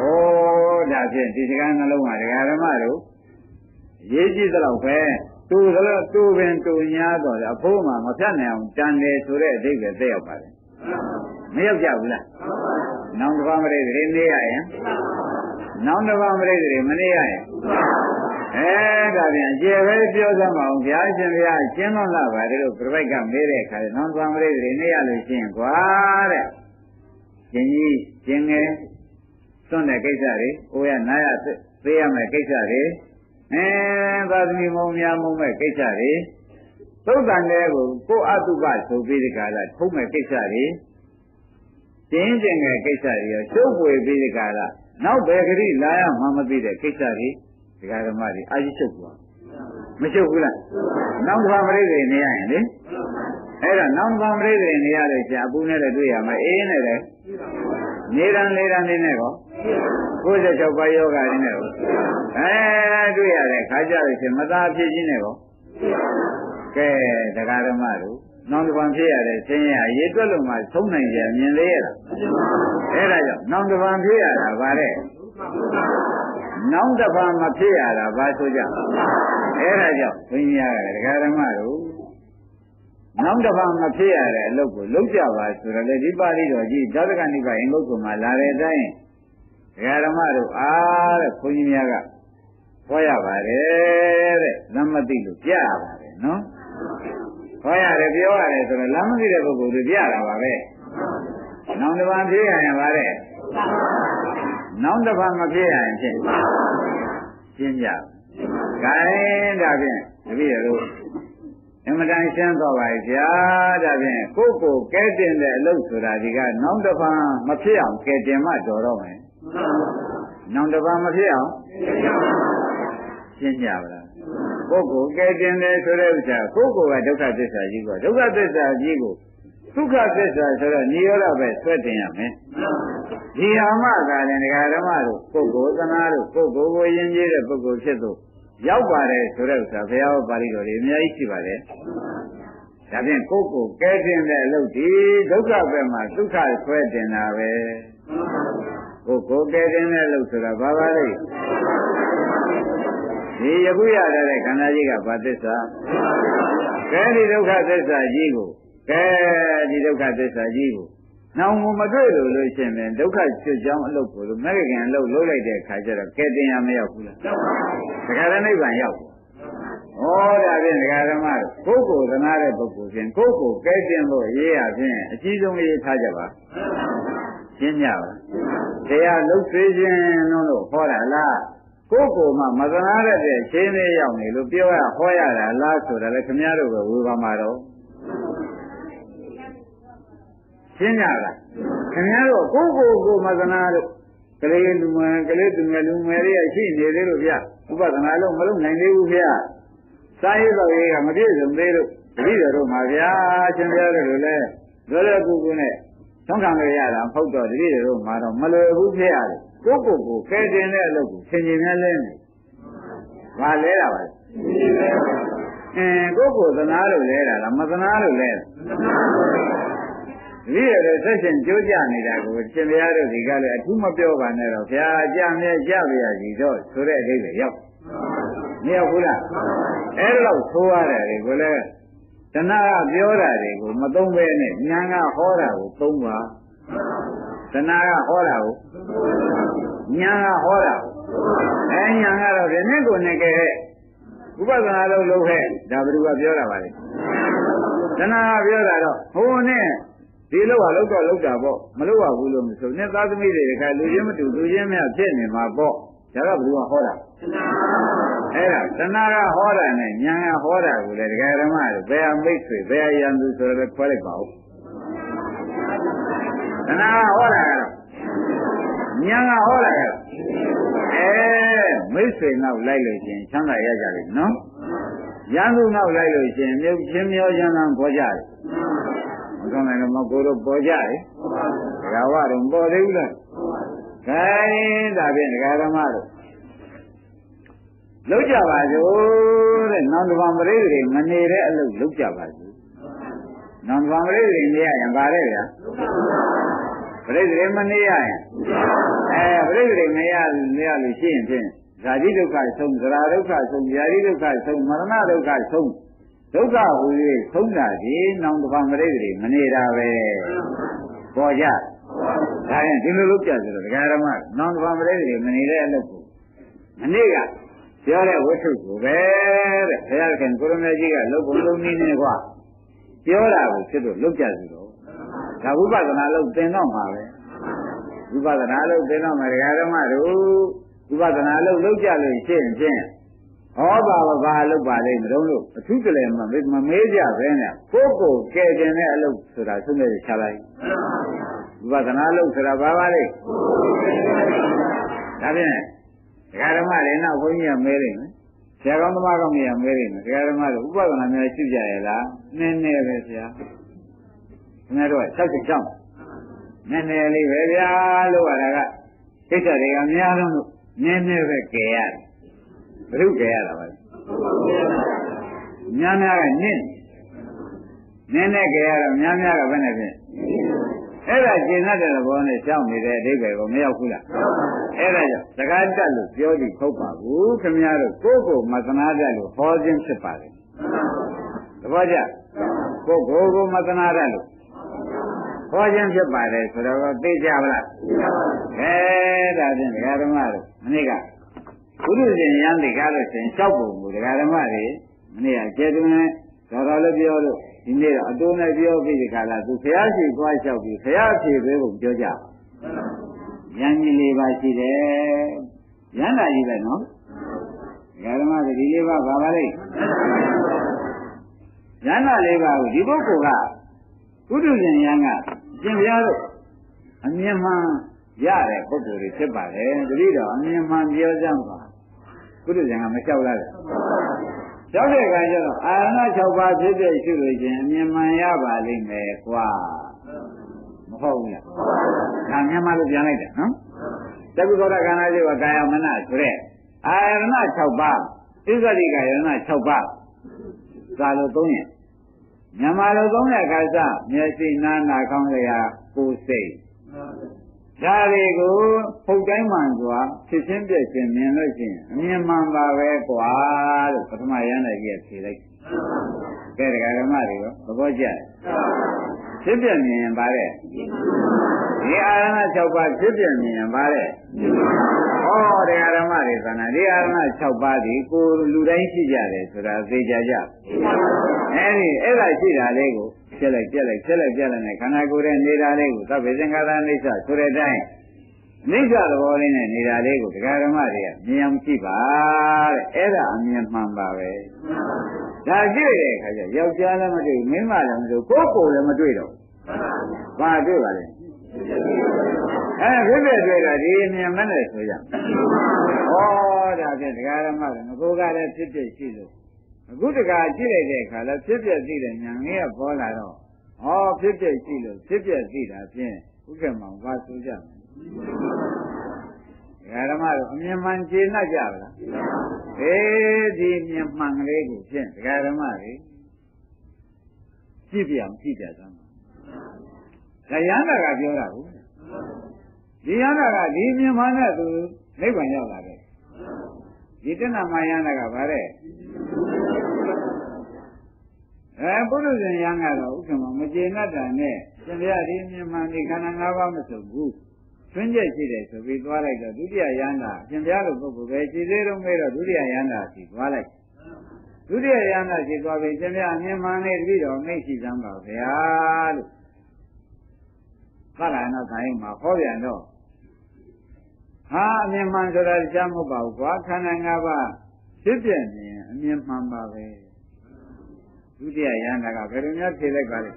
ဒါဖြင့်ဒီစကားနှလုံးမှာဒကာဓမ္မတို့ရေးကြည့်သလောက်ပဲတူသလားတူပင်တူညာတော့အဖိုးမှမဖြတ်နိုင်အောင်တန်တယ်ဆိုတဲ့အဓိပ္ပာယ်သက်ရောက်ပါတယ်မရောက်ကြဘူးလားနောင်တစ်ပါးမရိတ်တွေနေရရင်နောင်တစ်ပါးမရိတ်တွေမနေရရင်အဲဒါပြန်အကျေပဲပြောစမ်းပါအောင်ဘုရားရှင်ဘုရားကျင်းလွန်လာပါတယ်လို့ပြိပိုက်ကမေးတဲ့အခါကျနောင်တစ်ပါးမရိတ်တွေနေရလို့ရှိရင်ကွာတဲ့ရှင်ကြီးရှင်ငယ်သွန်းတဲ့ကိစ္စတွေအိုရနာရသေးရမယ်ကိစ္စတွေအဲသာသမီမုံများမုံမဲ့ကိစ္စတွေသုတ်တန်တဲ့ကိုကိုအတုပဆိုပြီးဒီကလာထုံးမဲ့ကိစ္စတွေကျင်းကျင်တဲ့ကိစ္စတွေရောရှုပ်ပွေပြီးဒီကလာနောက်ဘယ်ကလေးလာရမှမသိတဲ့ကိစ္စတွေဒီကဓမ္မတွေအာရှိရှုပ်သွားမရှုပ်ဘူးလားနောက်တစ်ခါမရိတ်တွေနေရရင်လေအဲ့ဒါနောက်တစ်ခါမရိတ်တွေနေရလို့ရှားအပူနဲ့လည်းတွေ့ရမှာအေးနဲ့လည်းနေရန်နေရန်နေနဲ့ကောကိုယ်စက်၆ပါးယောဂတွေနဲ့ကောအဲတွေ့ရတဲ့ခါကြလို့ရှင်မသာဖြစ်ခြင်းနဲ့ကောကဲတရားဓမ္မတို့နောက်တစ်ပံဖြစ်ရတဲ့ဆင်းရဲရေတွက်လို့မှသုံးနိုင်ကြမြင်လေရတာအဲဒါကြောင့်နောက်တစ်ပံဖြစ်ရတာဗါတဲ့နောက်တစ်ပံမဖြစ်ရတာဘာဆိုကြအဲဒါကြောင့်ဘုန်းကြီးများကတရားဓမ္မတို့နောက်တစ်ပံမဖြစ်ရတဲ့အလုပ်ကိုလုပ်ကြပါဆိုတော့လေဒီပါဠိတော်ကြီးဓာတကနိဗ္ဗာန်ဘုက္ကုမှာလာတဲ့အတိုင်းတရားဓမ္မတို့အားတဲ့ဘုန်းကြီးများကဟောရပါတယ်တဲ့လမ်းမသိလို့ပြရပါတယ်နော်ဟောရတယ်ပြောရတယ်ဆိုတော့လမ်းမသိတဲ့ပုဂ္ဂိုလ်တွေပြတာပါပဲနောက်တစ်ပံဖြစ်ရရင်ပါတဲ့နောက်တစ်ပံမဖြစ်ရရင်ဖြစ်ရှင်းကြခိုင်းဒါဖြင့်တပည့်တို့အမှန်တန်ရှင်းသွားပါရဲ့ဗျာဒါဖြင့်ကိုယ့်ကိုကဲတင်တဲ့အလုပ်ဆိုတာဒီကနောက်တစ်ပံမဖြစ်အောင်ကဲတင်မှတော်တော့မယ်နောက်တစ်ပံမဖြစ်အောင်ရှင်းကြပါလားပုဂ္ဂိုလ်ကဲတင်တယ်ဆိုတဲ့ဥစ္စာပုဂ္ဂိုလ်ကဒုက္ခသစ္စာကြီးကိုဒုက္ခသစ္စာကြီးကိုဒုက္ခသစ္စာဆိုတော့နိရောဓပဲဆွဲတင်ရမယ်ဒီဟာမှကလည်းဒကာဓမ္မတို့ပုဂ္ဂိုလ်သနာတို့ပုဂ္ဂိုလ်ကိုယဉ်ကျေးတဲ့ပုဂ္ဂိုလ်ဖြစ်သူရောက်ပါတယ်ဆိုတဲ့ဥစ္စာဘုရားဟောပါဠိတော်တွေအများကြီးရှိပါတယ်ဒါဖြင့်ပုဂ္ဂိုလ်ကဲတင်တဲ့အလုပ်ဒီဒုက္ခပဲမှာဒုက္ခဆွဲတင်တာပဲပုဂ္ဂိုလ်ကဲတင်တဲ့အလုပ်ဆိုတာဘာပါလဲဒီယခုရတဲ့ခန္ဓာကြီးကဘာသစ္စာကဲဒီဒုက္ခသစ္စာကြီးကိုကဲဒီဒုက္ခသစ္စာကြီးကိုနောင်မတွေ့လို့လို့ရှင်ရင်ဒုက္ခချွတ်ကြောင်းအလုပ်ကိုမဂ္ဂင်အလုပ်လုပ်လိုက်တဲ့အခါကျတော့ကဲတင်ရမရောက်ဘူးလားဒကာရနိဗ္ဗာန်ရောက်ဩဒါဖြင့်ဒကာဓမ္မတို့ပုဂ္ဂိုလ်သနာတဲ့ပုဂ္ဂိုလ်ဖြင့်ကိုယ့်ကိုကဲတင်လို့ရေးရဖြင့်အကြီးဆုံးရေးထားကြပါရှင်းကြပါတရားလှုပ်သေးခြင်းလို့ဟောတာလားကိုယ်ကိုယ်မှမသနာရတဲ့ရှင်းလေးရောက်နေလို့ပြောရဟောရတာလားဆိုတာလေခင်ဗျားတို့ကဝေဘာမှာတော့ရှင်းကြလားခင်ဗျားတို့ကိုယ်ကိုယ်ကိုမသနာတို့ကလေးလူငယ်ကလေးသူငယ်လူငယ်လေးရှိနေသေးလို့ဗျဥပဒနာလုံးမလုံးနိုင်သေးဘူးဗျစာရေးတော်ရေးကမပြည့်စုံသေးလို့တတိတော်တို့မှာဗျာရှင်ပြရတယ်လို့လဲလွယ်လွယ်ကူကူနဲ့သုံးခံလို့ရတာမဟုတ်တော့တတိတော်တို့မှာတော့မလွယ်ဘူးဖြစ်ရတယ်ကိုယ့်ကိုယ်ကိုကဲတင်တဲ့အလုပ်ကိုဆင်ခြင်များလဲနေ။ဘာလဲတာပါလဲ။အင်းကိုယ့်ကိုယ်သနာလို့လဲတာလားမသနာလို့လဲတာ။ဒီရတဲ့ဆက်ရှင်ကြိုးကြနေတာကိုရှင်ဘုရားတို့ဒီကလည်းအထူးမပြောပါနဲ့တော့ဘုရားကြမြဲကြပါရစီတော့ဆိုတဲ့အဓိပ္ပာယ်ရောက်။မရောက်ဘူးလား။အဲ့လိုဆိုရတယ်ကိုလည်းတဏှာကပြောတာတွေကိုမသုံးဘဲနဲ့ဉာဏ်ကဟောတာကိုသုံးပါ။တဏှာကဟောတာကိုဉာဏ်ကဟောတာအဲဉာဏ်ကတော့ဒီနေ့ကိုနဲ့ကဲဥပဒနာလို့လုပ်ခဲ့ဒါဘယ်သူကပြောတာပါလဲတဏှာကပြောတာတော့ဟိုနဲ့ဒီလောက်ဟာလောက်တော့လောက်တာပေါ့မလောက်ပါဘူးလို့မဆိုနဲ့သားသမီးတွေခါလူချင်းမတူလူချင်းများဖြစ်နေမှာပေါ့ဒါကဘယ်သူကဟောတာအဲ့ဒါတဏှာကဟောတာနဲ့ဉာဏ်ကဟောတာကိုလေဒကာဓမ္မတွေဘယ်အမိတ်ဆွေဘယ်အရန်သူဆိုတော့ခွဲလိုက်ပါဦးတဏှာကဟောတာကတော့ဉာဏ်ကဟောတာကတော့အဲမိတ်ဆွေနောက်လိုက်လို့ရှင်ချမ်းသာရကြပြီနော်ရန်သူနောက်လိုက်လို့ရှင်မြုပ်ချင်းမျောချမ်းသာပေါ်ကြတယ်မကောင်းတယ်မကိုတို့ပေါ်ကြတယ်ဒကာဝတော့ပေါ်သေးဘူးလားခိုင်းဒါဖြင့်ဒကာဓမ္မတို့လောက်ကြပါစို့တဲ့နောင်တပံပရိသေမနေတဲ့အလုပ်လောက်ကြပါစို့နောင်တပံပရိသေနေရရင်ပါလေဗျာပရိသေမနေရရင်အဲအဲပြိဋိမရမရလို့ရှိရင်ဖြင့်ဇာတိဒုက္ခဆုံးသရဒုက္ခဆုံးဗျာတိဒုက္ခဆုံးမရဏဒုက္ခဆုံးဒုက္ခဟူ၍ဆုံးတာဒီနောင်တစ်ပါးပြိဋိမနေတာပဲပေါ်ကြဒါရင်ဒီလိုလုပ်ကြဆိုတော့ဒကာဓမ္မနောင်တစ်ပါးပြိဋိမနေတဲ့အလုပ်ကိုမနေ့ကပြောတဲ့ဝိသုကိုပဲတဲ့ဘုရားခင်ကိုရမေကြီးကလုပ်ဖို့လုံးနည်းနေကွာပြောတာကိုဖြစ်လို့လုပ်ကြစီတော့ဒါဝိပဿနာလုပ်သင်တော့မှာပဲဝိပဿနာလုပ်သင်တော့မှာဒကာဓမ္မတို့ဝိပဿနာလုပ်လုပ်ကြလို့ရှိရင်ဖြင့်ဟောပါဘာလုပ်ပါလိမ့်မလို့လို့အထူးကလေးမမမေးကြပဲနဲ့ကိုယ့်ကိုကဲကျင်တဲ့အလုပ်ဆိုတာသုံးနေချလိုက်ဝိပဿနာလုပ်ဆိုတာဘာပါလိမ့်ဒါဖြင့်ဒကာဓမ္မတွေနောက်ဘုန်းကြီးကမဲလိမ့်မယ်ဆရာကောင်းသမားကောင်းကြီးကမဲလိမ့်မယ်ဒကာဓမ္မတို့ဥပဒနာများရှိကြရဲ့လားနည်းနည်းပဲဆရာခင်ဗျားတို့က၆၆နည်းနည်းလေးပဲဗျာလို့ရတာကစိတ်ဓာတ်တွေကများလုံးလို့နည်းနည်းပဲကြဲရတယ်ဘုရုကြဲရတာပါများများကနည်းနည်းနည်းကြဲရတော့များများကဘယ်နဲ့ဖြင့်အဲ့ဒါကျင်တတ်တဲ့ဘောနဲ့ရှောင်းနေတဲ့အဓိပ္ပာယ်ကိုမရောက်ဘူးလားအဲ့ဒါကြောင့်စကားတက်လို့ပြောပြီးထုတ်ပါဘူးခင်ဗျားတို့ကိုယ့်ကိုယ်မသနာတတ်လို့ဟောခြင်းဖြစ်ပါတယ်သဘောကျကိုယ့်ကိုယ်ကိုမသနာတတ်လို့ဟောခြင်းဖြစ်ပါတယ်ဆိုတော့သိကြပါလားအဲဒါဖြင့်ဒကာဓမ္မတို့မနေ့ကဘုရုရှင်ရန်တိကားလို့ရှင်၆ပုံကိုဒကာဓမ္မတွေမနေ့ကကျေတုံးနဲ့တော်တော်လေးပြောလို့ဒီနေ့တော့အတိုးနဲ့ပြောပြီးဒီခါလာသူဘုရားရှိသွားလျှောက်ပြီးဘုရားဖြေပေးဖို့ပြောကြရန်ကြီးလေးပါရှိတယ်ရန်တာကြီးပဲနော်ဒကာဓမ္မတွေဒီလေးပါဘာပါလိမ့်ရန်တာလေးပါကိုဒီပုဂ္ဂိုလ်ကဘုရုရှင်ရန်ကရှင်ဘုရားတို့အမြင်မှန်ရတဲ့ပုဂ္ဂိုလ်တွေဖြစ်ပါတယ်တတိတော်အမြင်မှန်ပြောကြမှာဘုရုရှင်ကမလျှောက်လာတယ်ရောက်တဲ့အခါကျတော့အာရဏ၆ပါးဖြစ်ဖြစ်ရှိလို့ချင်းအမြင်မှန်ရပါလိမ့်မယ်ကွာမဟုတ်ဘူးလားဒါမြန်မာလိုပြန်လိုက်တယ်နော်တက္ကုသောတာခန္ဓာကြီးကကာယမနဆိုတဲ့အာရဏ၆ပါးဣဇတိကာယရဏ၆ပါးသာလို့သုံးရင်မြန်မာလိုသုံးတဲ့အခါကျမျက်စိနားနာခေါင်းလျာကိုယ်စိတ်ဒါတွေကိုဖုတ်တိုင်းမှန်စွာဖြစ်ချင်းပြည့်ချင်းမြင်လို့ရှိရင်အမြင်မှန်ပါပဲကွာလို့ပထမရဟန်းတော်ကြီးကဖြေလိုက်ကဲဒကာဓမ္မတွေရောသဘောကျဖြစ်ပြမြင်ရင်ပါတဲ့ဒီအာရဏ၆ပါးဖြစ်ပြမြင်ရင်ပါတဲ့ဟောဒကာဓမ္မတွေဆိုတော့ဒီအာရဏ၆ပါးဒီကိုလူတိုင်းရှိကြတယ်ဆိုတာသိကြကြအဲဒီအဲ့ဒါရှိတာလေးကိုပြက်လိုက်ပြက်လိုက်ပြက်လိုက်ပြက်လိုက်နဲ့ခန္ဓာကိုယ်ရဲ့နေတာလေးကိုသဗ္ဗေသင်္ခါရအိဋ္ဌဆိုတဲ့အတိုင်းအိဋ္ဌသဘောလေးနဲ့နေတာလေးကိုဒကာဓမ္မတွေကမြင်အောင်ကြည့်ပါတဲ့အဲ့ဒါအမြင်မှန်ပါပဲဒါကြည့်တဲ့အခါကျယောက်ျားလည်းမတွေ့မိန်းမလည်းမတွေ့ကိုယ်ကိုယ်လည်းမတွေ့တော့ဘာတွေ့ပါလဲအဲဖြစ်ဖြစ်တွေ့တော့ဒီအမြင်မဲ့နဲ့ဆိုကြဩဒါဖြင့်ဒကာဓမ္မတွေငကိုကလည်းဖြစ်ဖြစ်ရှိလို့အခုတခါကြည့်လိုက်တဲ့အခါလဲဖြစ်ဖြစ်သိတဲ့ဉာဏ်လေးကပေါ်လာတော့ဩဖြစ်ဖြစ်ရှိလို့ဖြစ်ဖြစ်သိတာဖြင့်ဥက္ကမောင်ဘာဆိုကြမလဲဒကာဓမ္မတို့အမြင်မှန်ကျေနပ်ကြပါလားအေးဒီမြင်မှန်ကလေးကိုဖြင့်ဒကာဓမ္မတွေကြည့်ပြအောင်ကြည့်ကြသမ်းဒါရဟန္တာကပြောတာဟုတ်ဒီရဟန္တာကဒီမြင်မှန်တဲ့သူနိဗ္ဗာန်ရောက်လာတယ်ဒီတဏ္ဍမယန္တာကဗါတဲ့အဲပုရုဇဉ်ယံကတော့ဥက္ကမမကျေနပ်တာနဲ့ရှင်ဘုရားဒီမြင်မှန်ဒီခန္ဓာ၅ပါးမစုံဘူးသွင်းချက်ရှိတယ်ဆိုပြီးသွားလိုက်တော့ဒုတိယယန္တာရှင်ဘုရားလိုပုဂ္ဂိုလ်ပဲခြေသေးတုံးမဲတော့ဒုတိယယန္တာစီသွားလိုက်ဒုတိယယန္တာစီသွားပြီးရှင်ဘုရားမြင်မှန်လေးတတိတော်နှိမ့်ရှိသမ်းပါဗျာလို့သရဏဆိုင်မှာဟောပြန်တော့ဟာအမြင်မှန်ဆိုတာကြားမဟုတ်ပါဘူးကွာခန္ဓာ၅ပါးဖြစ်ပြနေအမြင်မှန်ပါပဲဒုတိယယန္တာကဘယ်လိုများဖြေလိုက်ပါလဲ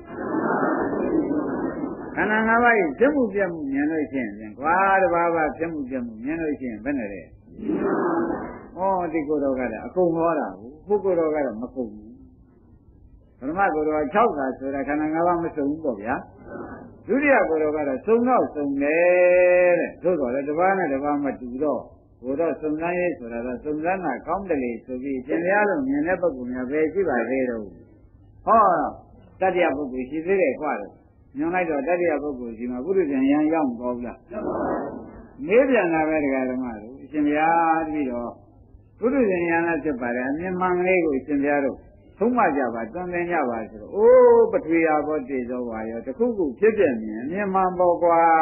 ခန္ဓာ၅ပါးရဲ့ဖြစ်မှုပြမှုမြင်လို့ရှိရင်ကွာတဘာဘာဖြစ်မှုပြမှုမြင်လို့ရှိရင်ဘယ်နဲ့လဲဩဒီကိုယ်တော်ကလည်းအကုန်ဟောတာဘူးပုဂ္ဂိုလ်တော်ကတော့မကုန်ဘူးပထမကိုယ်တော်က၆ခါဆိုတာခန္ဓာ၅ပါးမစုံဘူးပေါ့ဗျာဒုတိယကိုယ်တော်ကတော့စုံတော့စုံတယ်တဲ့သို့တော်လည်းတစ်ပါးနဲ့တစ်ပါးမတူတော့ဘုရားစုံစမ်းရေးဆိုတာတော့စုံစမ်းတာကောင်းတယ်လေဆိုပြီးသင်ရလို့မြင်တဲ့ပုဂ္ဂိုလ်များပဲရှိပါသေးတော့ဟောတတ္တယပုဂ္ဂိုလ်ရှိသေးတယ်ခွာတယ်ညွန်လိုက်တော့တတ္တယပုဂ္ဂိုလ်ရှိမှာပုရိသင်ရန်ရောက်မပေါ်ဘူးလား maybe another Garamaro, Shimya, Guru Yana Chapara, and Manglego, Shimyaro, Sumajava, don't then Yava. Oh, but we are about this over the Kuku, Chicken, and Yamambo.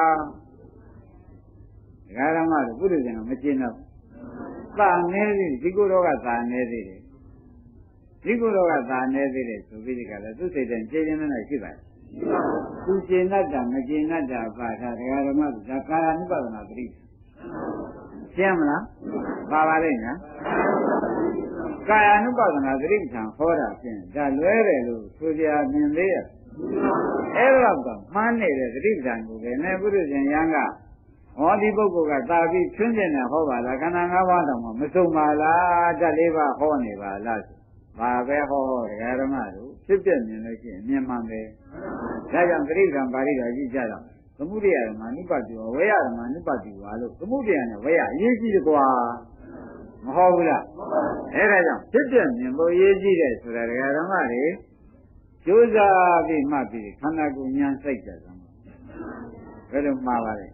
Garamaro, Guru Yana, Machina. Tanesi, Siguro Tanesi. Siguro Tanesi, so Vidica, to say then, Jaden and I see that. Tu Chinata, Majinata, Garamaro, Zakara, Nibana, Siamla, Bavarina, Kaya Nubana, Drinkan, Hora, Jalvere, Sudia, Nimbea. Every of them, Monday, the Drinkan, never is in Yanga. All the Boga, Tavi, Chundin, Hova, Lakananga, Musumala, Jaleva, Honiva, Las, Baveho, Garamaro, Chippen, Niamande, Jagan Drinkan, Barriga, Jala. The movie and Manipati, where Manipati, the movie and where Yeji Gua Mahovula, Erajam, Titan, and Boyeji, so that Garamari, Josa the Mapi, Kanagunyan Sector. Very Mavare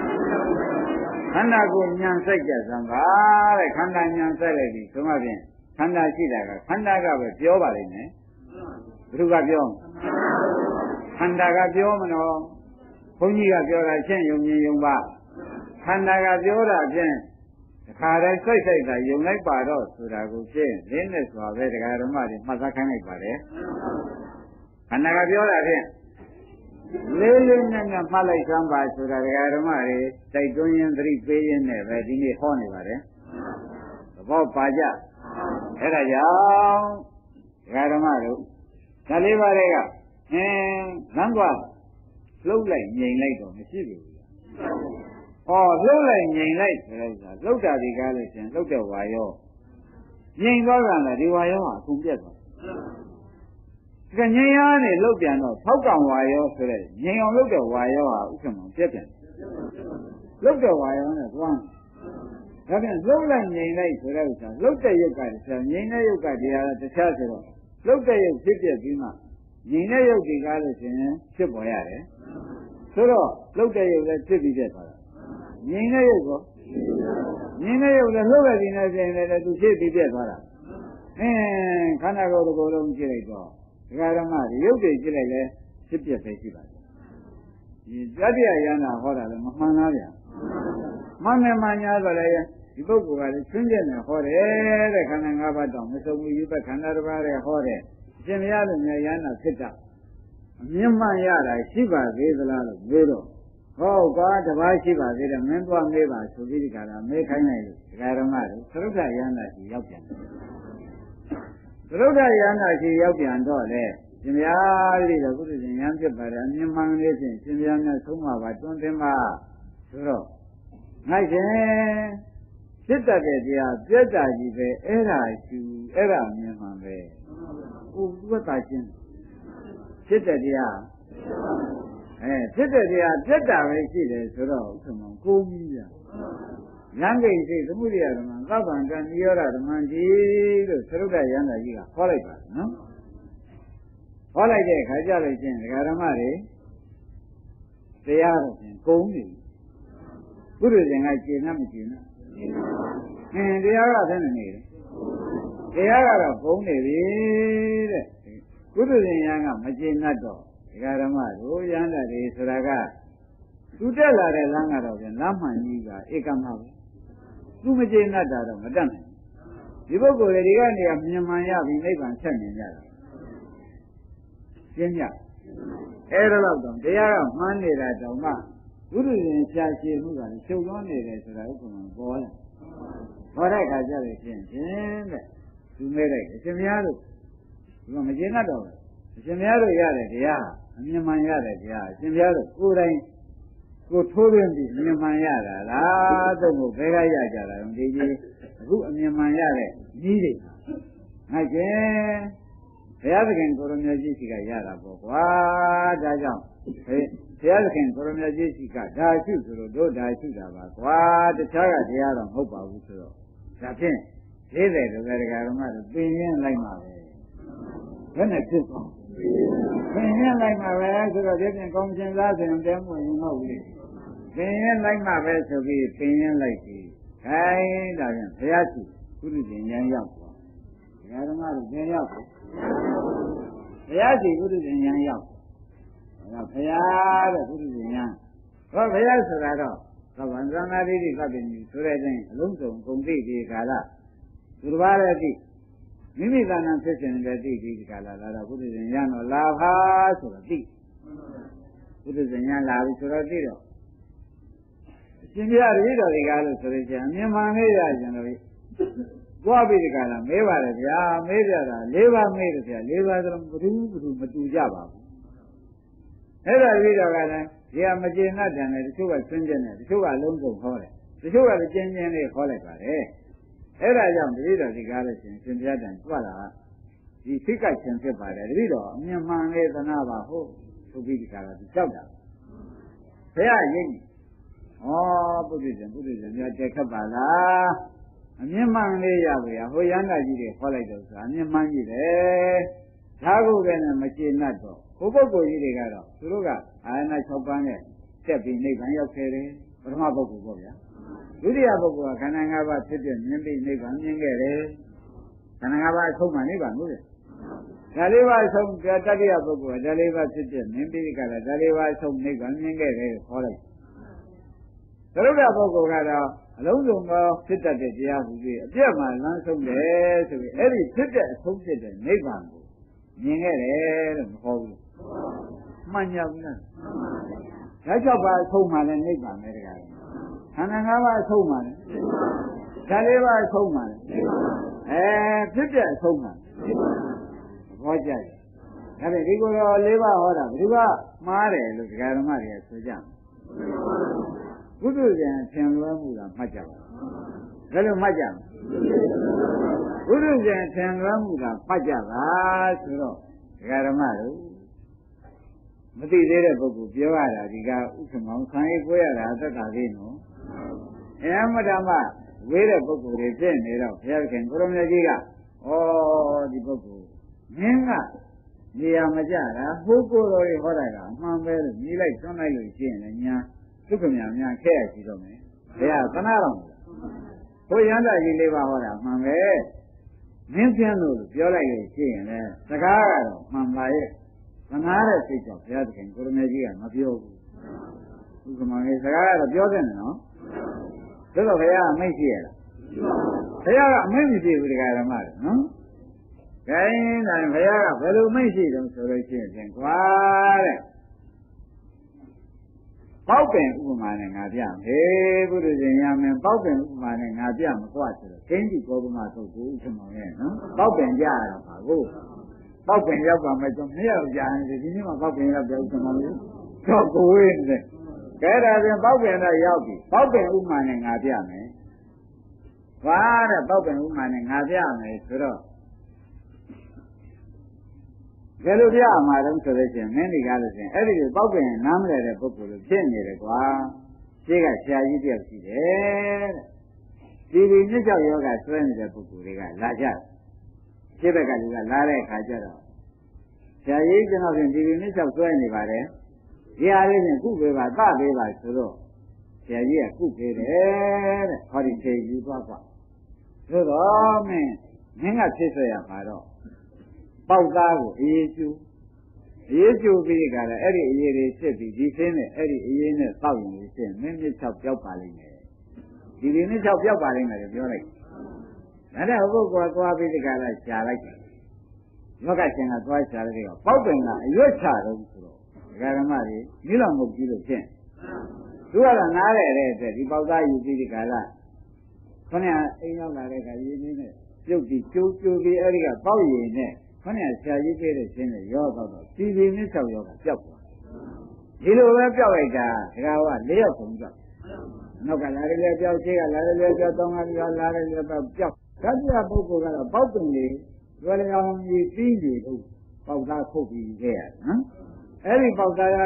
Kanagunyan Sector, and Kandanyan Saladi, Sumabian, Kanda Chida, Kandaga with Yobalin, Rugabion, Kandaga Biomano. Poniga Biora Chen Yumi Yumba Kandaga Biora Chen Kara Saita, you make Baro, Surago Chen, then let's go away the Garamari, Mazakani Pare Kandaga Biora Chen Lilin and Malay Samba, Suragamari, Taitonian three billion never in the Honivare About Paja Erayao Garamaru Talivarega and Nangwa. Low like Yang Lake on the city. Oh, low like Yang Lake, look at the galaxy and look at Wayo. Yang Gorana, the Wayo, whom get us. Can Yang look at no, how come Wayo today? Yang look at Wayo, come on, Japan. Look at Wayo as one. Again, low like Yang Lake, look at you guys, Yang you got the other the castle. Look at you, city of Bima. Yang you the galaxy, Chiboyare. So, look at you, let's see the other. Nina, you go. Nina, you look at the other to see the other. And can I go to go on Jericho? Garamari, you get Jericho, ship your festival. Jadia Yana, Hora, Mahanaria. Mana Mania, the book was a stringent Hore, the Kanangabadon, so we but Kanara Hore. Jemiana Yana Sita. Yara, Shiva, Vedala, Vedo. Oh, God, the Vashiva, the Mendua Meva, Suvidikara, Mekanai, Garamari, Sruda Yana, Yapian. Sruda Yana, Yapian, Dole, Jimiari, the Buddhist in Yanka, and Yaman Nation, Jimiana Suma, Vatuntima, Suro. Nice, Sita, dear, Jetta, Era, to Era, Yamame. What I think. Sit at the hour. Eh, sit at the hour, sit down and see the Suro, come on, go me. Younger is the Mudia, the man, Gavan, and Yora, the man, the Suruga Yana, you are qualified, no? All I get, Hajara, the Garamari, they are go me. Good thing I see Namikina. And they are as enemy. They are a phone, Good Yanga, Majinato, Garamaro, Yanda, Suraga. To tell her a langer of the Lamaniga, Ekamav. To Majinata, Madame. You go to the Rigani of Yamaya, we make one ten in Yara. Kenya. Error of them, they are of Monday at Oma. Guru in Chachi, who are so long as I open boy. What I got to change, to make it. It's Majinato. Jimiaro Yara, and Yamayara, Jimiaro, Urai, go to him, Yamayara, La, the Vega Yara, and the Yamayara, needed. Again, the other can go to Jessica Yara, what the other can go to Jessica, die to do die to the what the Chaga Yara, hope I would do. That's it. They say the very Garamara, being like my when I took on. When you like my way, so that you can come to that and then when you know it. ရင်လိုက်မှပဲဆိုပြီးပင်ရင်လိုက်ပြီးခိုင်းဒါပြန်ဘုရားရှိကုသရှင်ဉာဏ်ရောက်သွားဘုရားဓမ္မတို့ဉာဏ်ရောက်ဘုရားရှိကုသရှင်ဉာဏ်ရောက်ဒါဘုရားတဲ့ကုသရှင်ဉာဏ်ဟောဘုရားဆိုတာတော့သဗ္ဗံသံဃာတိတိသဗ္ဗညုဆိုတဲ့အတိုင်းအလုံးစုံကုန်သိဒီကာလသူတစ်ပါးရဲ့တိမိမိကဏ္ဍဖြစ်ခြင်းတဲ့တိဒီကာလလာတော့ကုသရှင်ဉာဏ်တော့လာပါဆိုတော့တိကုသရှင်ဉာဏ်လာပြီဆိုတော့တိတော့ရှင်ပြတပည့်တော်တွေကလို့ဆိုရင်အမြင်မှန်လေးရကြတယ်လို့ကြွားပြီးဒီကလာမေးပါတယ်ဗျာမေးကြတာ၄ပါးမေးတယ်ဗျာ၄ပါးဆိုတော့ဘယ်သူဘယ်သူမတူကြပါဘူးအဲ့ဒါတပည့်တော်ကလည်းဒီကမကျေနပ်တယ်နဲ့တချို့ကဆွင်းကျင်တယ်တချို့ကလုံးစုံခေါ်တယ်တချို့ကလည်းကျင်းကျင်းလေးခေါ်လိုက်ပါတယ်အဲ့ဒါကြောင့်တပည့်တော်ဒီကားလို့ရှင်ရှင်ပြတန်ကြွလာဒီစိတ်ကချင်းဖြစ်ပါတယ်တပည့်တော်အမြင်မှန်လေးသနာပါဟုတ်ဆိုပြီးဒီကားတော့ကြောက်တာဘုရားရိပ်ဩပုရိသေပုရိသေများတက်ခတ်ပါလားအမြင့်မှန်လေးရပါရဟိုရဟန္တာကြီးတွေခေါ်လိုက်တော့ဆိုတာအမြင့်မှန်ကြီးတယ်ဒါကိုပဲနဲ့မကျေနပ်တော့ဟိုပုဂ္ဂိုလ်ကြီးတွေကတော့သူတို့ကအာရဏ၆ပါးနဲ့တက်ပြီးနိဗ္ဗာန်ရောက်ခဲ့တယ်ပထမပုဂ္ဂိုလ်ပေါ့ဗျာဒုတိယပုဂ္ဂိုလ်ကခန္ဓာ၅ပါးဖြစ်ပြမြင်ပြီးနိဗ္ဗာန်မြင်ခဲ့တယ်ခန္ဓာ၅ပါးအဆုံးမှနိဗ္ဗာန်လို့လေဒါလေးပါအဆုံးတတိယပုဂ္ဂိုလ်ကဒါလေးပါဖြစ်ပြမြင်ပြီးကြလားဒါလေးပါအဆုံးနိဗ္ဗာန်မြင်ခဲ့တယ်ခေါ်လိုက်သရုပ်ရပုဂ္ဂိုလ်ကတော့အလုံးစုံသောဖြစ်တတ်တဲ့တရားဟူပြီးအပြည့်မှလမ်းဆုံးတယ်ဆိုပြီးအဲ့ဒီဖြစ်တဲ့အဆုံးဖြစ်တဲ့နိဗ္ဗာန်ကိုမြင်ခဲ့တယ်လို့မဟောဘူးမှန်ကြဘူးလားဓာတ်၆ပါးအဆုံးမှလည်းနိဗ္ဗာန်ပဲတကားခန္ဓာ၅ပါးအဆုံးမှလည်းဓာတ်၄ပါးအဆုံးမှလည်းအဲဖြစ်တဲ့အဆုံးမှဟောကြတယ်ဒါပေမဲ့ဒီကိုယ်တော်၄ပါးဟောတာဘယ်သူကမှားတယ်လို့ဒကာဓမ္မတွေကဆိုကြတယ်ကုသိုလ်ဉာဏ်သင်လွှဲမှုကမှတ်ကြပါဘယ်လိုမှတ်ကြမလဲကုသိုလ်ဉာဏ်သင်လွှဲမှုကမှတ်ကြပါဆိုတော့ဒကာဓမ္မတို့မသိသေးတဲ့ပုဂ္ဂိုလ်ပြောရတာဒီကဥက္ကမောင်ခံရေးကိုရတာသက်သာသေးနော်အမှန်တမ်းဝေးတဲ့ပုဂ္ဂိုလ်တွေဖြစ်နေတော့ဘုရားခင်ကိုရမကြီးကဩဒီပုဂ္ဂိုလ်မင်းကနေရာမကြတာဘုကိုယ်တော်တွေဟောတာကအမှန်ပဲလို့ညီလိုက်တွန်းလိုက်လို့ရှိရင်လည်းညာဒုက္ခများများခဲရရှိတော့မယ်ဘုရားသနာတော်ဘုရားရဟန္တာကြီးလေးပါဟောတာမှန်ပဲမင်းပြန်လို့ပြောလိုက်လို့ရှိရင်လည်းစကားကတော့မှန်ပါရဲ့သနာတဲ့စိတ်ကြောင့်ဘုရားသခင်ကိုရမေကြီးကမပြောဘူးဥက္ကမောင်ကြီးစကားကတော့ပြောတယ်နော်ဒါတော့ဘုရားအမိတ်ရှိရလားဘုရားကအမိတ်မရှိဘူးတရားဓမ္မတွေနော်ခိုင်းတယ်ဘုရားကဘယ်လိုအမိတ်ရှိတုံးဆိုလို့ရှိရင်ကွာတဲ့ပေါက်ပင်ဥပမာနဲ့ငါပြမယ်ဘုရားရှင်ရမယ်ပေါက်ပင်ဥပမာနဲ့ငါပြမကွာဆိုတော့ကျင်းကြည့်ဘောပမသုတ်ကိုဥက္ကမောင်ရဲ့နော်ပေါက်ပင်ကြရတာပါကိုပေါက်ပင်ရောက်ပါမယ်ဆိုမရောက်ကြရင်ဒီနေ့မှပေါက်ပင်ရောက်ပြောဥက္ကမောင်ကြီးတော့ကိုဝေးနေတယ်ကဲဒါပြန်ပေါက်ပင်တော့ရောက်ပြီပေါက်ပင်ဥပမာနဲ့ငါပြမယ်ကွာတဲ့ပေါက်ပင်ဥပမာနဲ့ငါပြမယ်ဆိုတော့ဘယ်လိုပြရမှာလဲဆိုလို့ရှိရင်မင်းဒီကားလို့ရှိရင်အဲ့ဒီပေါက်ပင်နားမလဲတဲ့ပုဂ္ဂိုလ်လိုဖြစ်နေတယ်ကွာရှင်းကဆရာကြီးတယောက်ရှိတယ်တဲ့ဒီဒီနှစ်ကြောက်ယောဂဆွဲနေတဲ့ပုဂ္ဂိုလ်တွေကလာကြရှင်းဘက်ကလူကလာတဲ့အခါကျတော့ဆရာကြီးကျွန်တော်ပြင်ဒီဒီနှစ်ကြောက်ဆွဲနေပါတယ်ဒီဟာလေးနဲ့ကုပေးပါသပေးပါဆိုတော့ဆရာကြီးကကုပေးတယ်တဲ့ဟောဒီချိန်ယူသွားကွာဆိုတော့မင်းမင်းကဖြစ်ဆွဲရမှာတော့ပေါက်သားကိုအေးကျူအေးကျူပြီးကြတယ်အဲ့ဒီအေးတွေဖြစ်ပြီးဒီဆင်းနဲ့အဲ့ဒီအေးနဲ့တောက်ရင်လို့ရှိရင်မင်းမြစ်ချောက်ပြောက်ပါလိမ့်မယ်ဒီဒီမြစ်ချောက်ပြောက်ပါလိမ့်မယ်လို့ပြောလိုက်ဒါနဲ့ဟုတ်ကောသွားပြီးဒီကလာရှာလိုက်တယ်ယောဂရှင်ကသွားရှာလိုက်တော့ပေါက်ပင်ကအရွက်ချတော့ဆိုတော့ဒကာဓမ္မတွေမိလောင်မှုကြီးလို့ဖြစ်သူကတော့နားရတဲ့အတွက်ဒီပေါက်သားယူပြီးဒီကလာခொနည်းအိမ်ရောက်လာတဲ့ကရင်းနေနဲ့ပြုတ်ပြီးကျိုးကျိုးပြီးအဲ့ဒီကပေါက်ရည်နဲ့ခொနည်းဆရာကြီးပြတဲ့ရှင်းနဲ့ရောတော့တော့ဒီဒီမြစ်ချောက်ရောကပျောက်သွားဒီလိုပဲပျောက်လိုက်တာဒကာက၄ယောက်ဆုံးပျောက်နောက်ကလာတယ်လေပျောက်ရှိကလာတယ်လေပျောက်တောင်းကပြောလာတယ်လေပျောက်ဓာတ်ပြပုဂ္ဂိုလ်ကတော့ပေါက်ပင်လေးရွယ်လျောင်းကြီးပြီးပြီလို့ပေါက်သားခုတ်ပြီးခဲ့ရတယ်နော်အဲ့ဒီပေါက်သားက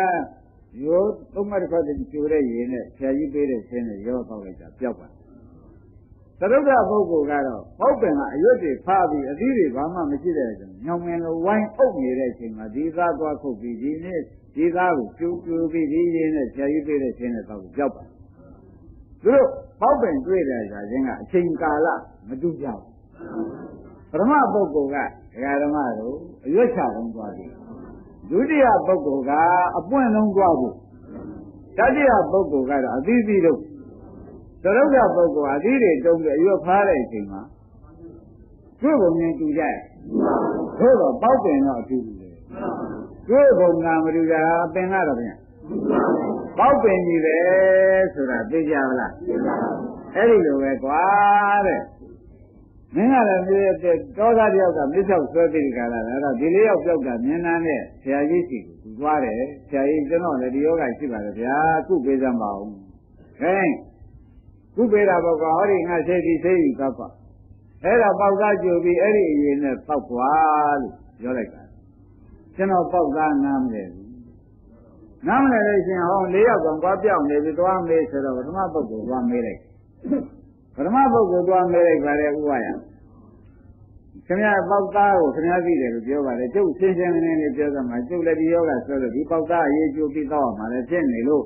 ရိုးသုံးမတစ်ခါတည်းကျိုးတဲ့ရေနဲ့ဆရာကြီးပေးတဲ့ရှင်းနဲ့ရောပေါက်လိုက်တာပျောက်ပါသရုပ်ကပုဂ္ဂိုလ်ကတော့ပေါက်ပင်ကအရွတ်တွေဖားပြီးအသီးတွေဘာမှမရှိတဲ့ကြောင့်ညောင်မင်းလိုဝိုင်းအုပ်နေတဲ့အချိန်မှာဒီသားသွားခုတ်ပြီးဒီနေ့ဒီသားကိုကျူးကျူးပြီးဒီရင်းနဲ့ဆရာကြီးပြေးတဲ့ချင်းနဲ့တော့ကြောက်ပါသူတို့ပေါက်ပင်တွေ့တဲ့အခါချင်းကအချိန်ကာလမတူကြဘူးပထမပုဂ္ဂိုလ်ကဒကာဓမ္မတို့အရွတ်ချလုံးသွားပြီဒုတိယပုဂ္ဂိုလ်ကအပွင့်လုံးသွားပြီတတိယပုဂ္ဂိုလ်ကတော့အသီးသီးတို့သရုပ်ကပုဂ္ဂိုလ်အသီးတွေတုံးပြီးအရွတ်ဖားတဲ့အချိန်မှာတွေ့ပုံနဲ့တူကြတယ်သို့တော့ပေါက်ပင်တော့အတူတူတယ်တွေ့ပုံကမတူတာပင်ကတော့ဗျာပေါက်ပင်ကြီးပဲဆိုတာသိကြပါလားအဲ့ဒီလိုပဲကွာတဲ့မင်းကလည်းမြေတဲ့တောသားတယောက်ကမြစ်ချောက်ဆွဲပြီးကြတာအဲ့တော့ဒီလေးယောက်ပြောက်တာမြင်နာနဲ့ဆရာကြီးစီကိုသူသွားတယ်ဆရာကြီးကျွန်တော်လည်းဒီယောဂရှိပါတယ်ဗျာခုပေးစမ်းပါဦးဟဲ့ခုပေးတာပေါ့ကွာဟောဒီငါဆေးဒီဆေးယူတော့ကွာအဲ့ဒါပေါက်သားကြိုပြီးအဲ့ဒီအရင်နဲ့ပေါက်ကွာလို့ပြောလိုက်တာကျွန်တော်ပေါက်သားနားမလဲဘူးနားမလဲလို့ရှင်ဟောလေးယောက်ကကွာပြောင်းနေပြီးသွားမေးဆိုတော့ပထမပုဂ္ဂိုလ်သွားမေးလိုက်ပထမပုဂ္ဂိုလ်သွားမေးလိုက်ပါလေဥပယခင်ဗျာပေါက်သားကိုခင်ဗျာသိတယ်လို့ပြောပါတယ်ကျုပ်ရှင်းရှင်းလင်းလင်းလေးပြောသမှာကျုပ်လည်းဒီယောဂဆိုလို့ဒီပေါက်သားအရေးကျိုးပြီးတော့မှလည်းဖြစ်နေလို့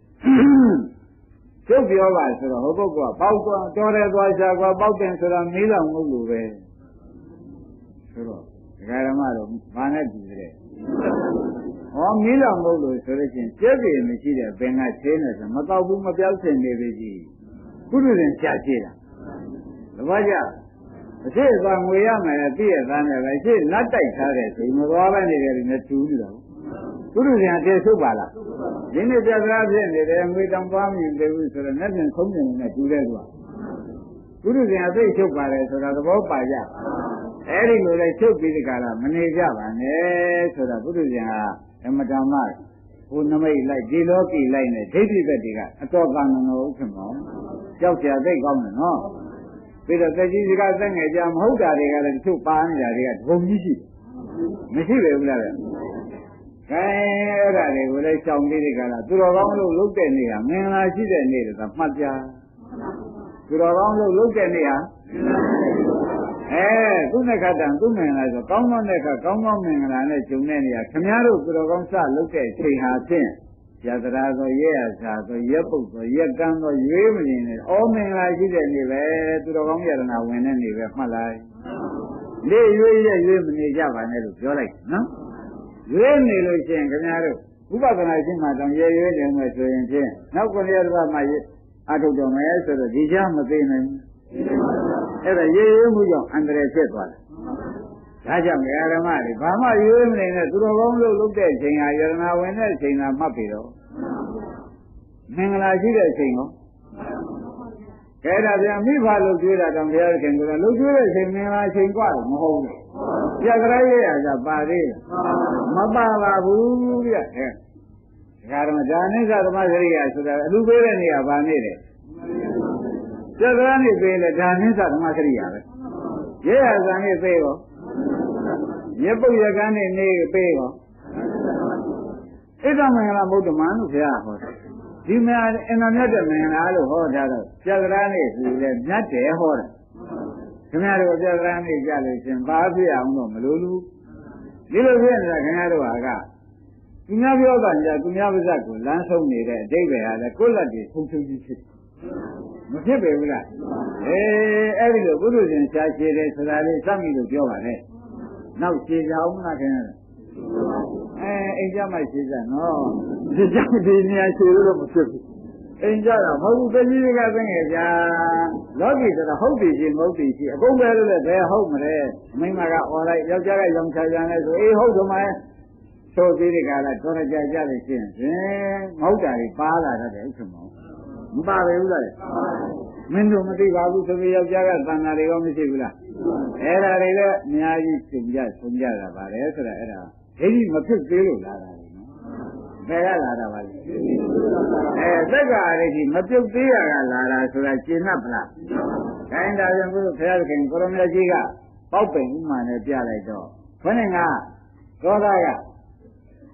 ကျုပ်ပြောပါဆိုတော့ဟိုပုဂ္ဂိုလ်ကပေါက်သွားတော်တယ်သွားရှာကွာပေါက်တယ်ဆိုတာမေးလောက်မဟုတ်လို့ပဲဆိုတော့ဒကာဓမ္မတို့ဘာနဲ့တူတယ်ဟောမေးလောက်မဟုတ်လို့ဆိုလို့ချင်းကျက်ပြေမရှိတဲ့ဘင်ကချင်းနေဆိုမတော့ဘူးမပြောက်စင်နေပြီကြီးကုသရင်ရှားရှိတာတပည့်ကြအရှိကငွေရမယ်ပြည့်ရသားနဲ့ပဲရှေ့လက်တိုက်ထားတဲ့ဆိုမသွားပဲနေတယ်နဲ့တူးနေတာကုသရင်အသေးဆုပ်ပါလားဒီနေ့ပြဿနာဖြစ်နေတယ်ငွေတောင်သွားမြင်တယ်ဘူးဆိုတော့လက်ပြန်ဆုံးနေနဲ့တူတယ်ကွာကုသရင်အသိချုပ်ပါလေဆိုတာသဘောပါကြအဲ့ဒီလိုလေချုပ်ပြီးဒီကလာမနေကြပါနဲ့ဆိုတာကုသရင်ဟာအမတမဟိုနမိတ်လိုက်ဒီလောကီလိုက်နဲ့ဒိဋ္ဌိဘက်တွေကအတော်ကံတော်ဥက္ကမောကြောက်ကြသိကောင်းတယ်နော်ပြီးတော့သက်ကြီးစကားသက်ငယ်ကြမဟုတ်တာတွေကလည်းတချို့ပါနေတာတွေကဒုံကြီးရှိတယ်မရှိပဲဘူးလားဗျခဲအဲ့ဒါတွေကိုလည်းရှောင်ပြီးဒီကလာသူတော်ကောင်းလို့လုပ်တဲ့နေ့ဟာမင်္ဂလာရှိတဲ့နေ့တည်းကမှတ်ပြသူတော်ကောင်းလို့လုပ်တဲ့နေ့ဟာအဲသူနဲ့ခတ်တံသူမင်္ဂလာဆိုကောင်းကောင်းတဲ့ခါကောင်းကောင်းမင်္ဂလာနဲ့ဂျုံတဲ့နေရာခမည်းတော်သူတော်ကောင်းစလုပ်တဲ့အချိန်ဟာဖြင့်ယတရာသောရဲရစာသောရက်ပုတ်သောရက်ကန်းသောရွေးမနေနဲ့အောမင်္ဂလာရှိတဲ့နေ့ပဲသူတော်ကောင်းယရနာဝင်တဲ့နေ့ပဲမှတ်လိုက်လေရွေးရဲ့ရွေးမနေကြပါနဲ့လို့ပြောလိုက်နော်ရွေးနေလို့ရှိရင်ခင်ဗျားတို့ဥပဒနာရှင်းမှတောင်ရဲရွေးနေမယ်ဆိုရင်ဖြင့်နောက်ကိုရတစ်ပတ်မှအထုတ်တော်မယ်ဆိုတော့ဒီကြားမသိနိုင်ဘူးအဲ့ဒါရဲရွေးမှုကြောင့်အန္တရာယ်ဖြစ်သွားတယ်ဒါကြောင့်ဓမ္မတွေဘာမှရွေးမနေနဲ့သူတော်ကောင်းလို့လုပ်တဲ့အချိန်ဟာယရနာဝင်တဲ့အချိန်သာမှတ်ပြီတော့မင်္ဂလာရှိတဲ့အချိန်ရောကဲဒါပြန်မိဘလို့ကျွေးတာတောင်ဘုရားခင်ကလို့ကျွေးတဲ့အချိန်မင်္ဂလာချိန်กว่าမဟုတ်ဘူးပြကြရရဲ့အစားပါသေးတယ်မပါပါဘူးဗျအဲဒါဓမ္မဒါနိစ္စဓမ္မစရိယဆိုတာအလူပေးတဲ့နေရာပါနေတယ်ပြကြရနေပေးလေဒါနိစ္စဓမ္မစရိယပဲရဲရဇာနေပေးရောရပုတ်ရကန်းနေနေပေးရောဣဒ္ဓမင်္ဂလာဗုဒ္ဓမန်လို့ဘုရားဟောတယ်ဒီမှာအင်္ဂါမြတ်တဲ့မင်္ဂလာလို့ဟောထားတော့ပြကြရနေဆိုလေမြတ်တယ်ဟောတယ်ခင်ဗျားတို့ပြကြရနေကြလို့ရှင်ဘာဖြစ်အောင်တော့မလိုဘူးဒီလိုဖြစ်နေတာခင်ဗျားတို့ဟာကသူများပြောတာကြသူများပါဇက်ကိုလမ်းဆုံးနေတဲ့အတိတ်ပဲဟာလေကိုယ့်လက်တွေဆုံးဆုံးကြီးဖြစ်မဖြစ်ပေဘူးလားအေးအဲ့ဒီလိုဘုရုရှင်ရှားရှည်တယ်ဆိုတာလေးစမ်းပြီးလို့ပြောပါနဲ့နောက်ရှည်ကြအောင်မလားခင်ဗျားအဲအိမ်ကြမှာရှည်ကြနော်ဒီကြောင့်ဒီနေရာရှည်လို့မဖြစ်ဘူးအိမ်ကြတာမဟုတ်ဘူးတကြီးတွေကသိငယ်ကြာလောကီဆိုတာဟုတ်ပြီရှင်မဟုတ်ပြီရှင်အကုန်ပဲလို့လည်းဘယ်ဟုတ်မလဲမိမကអော်လိုက်ယောက်ျားကရောင်ချကြတယ်ဆိုအေးဟုတ်တော့မှသို့သေးတဲ့ကလာတော်ကြကြလို့ရှိရင်မဟုတ်တာတွေပါလာတတ်တယ်ဥက္ကမောမပါပဲဘူးလားမင်းတို့မသိပါဘူးဆိုပြီးယောက်ျားကသံဃာတွေရောမရှိဘူးလားအဲ့ဒါတွေလည်းအများကြီးသင်ကြဆုံးကြတာပါလေဆိုတာအဲ့ဒါဒိဋ္ဌိမဖြစ်သေးလို့လာတာလေနော်ဘယ်ကလာတာပါလဲအဲသက္ကာရိတိမပြုတ်သေးရကလာတာဆိုတာရှင်း납ပလားခိုင်းတာပြန်ဘုရားခင်ကိုရမကြီးကပေါက်ပင်ဥမာနဲ့ပြလိုက်တော့ခொနဲ့ကသောသားက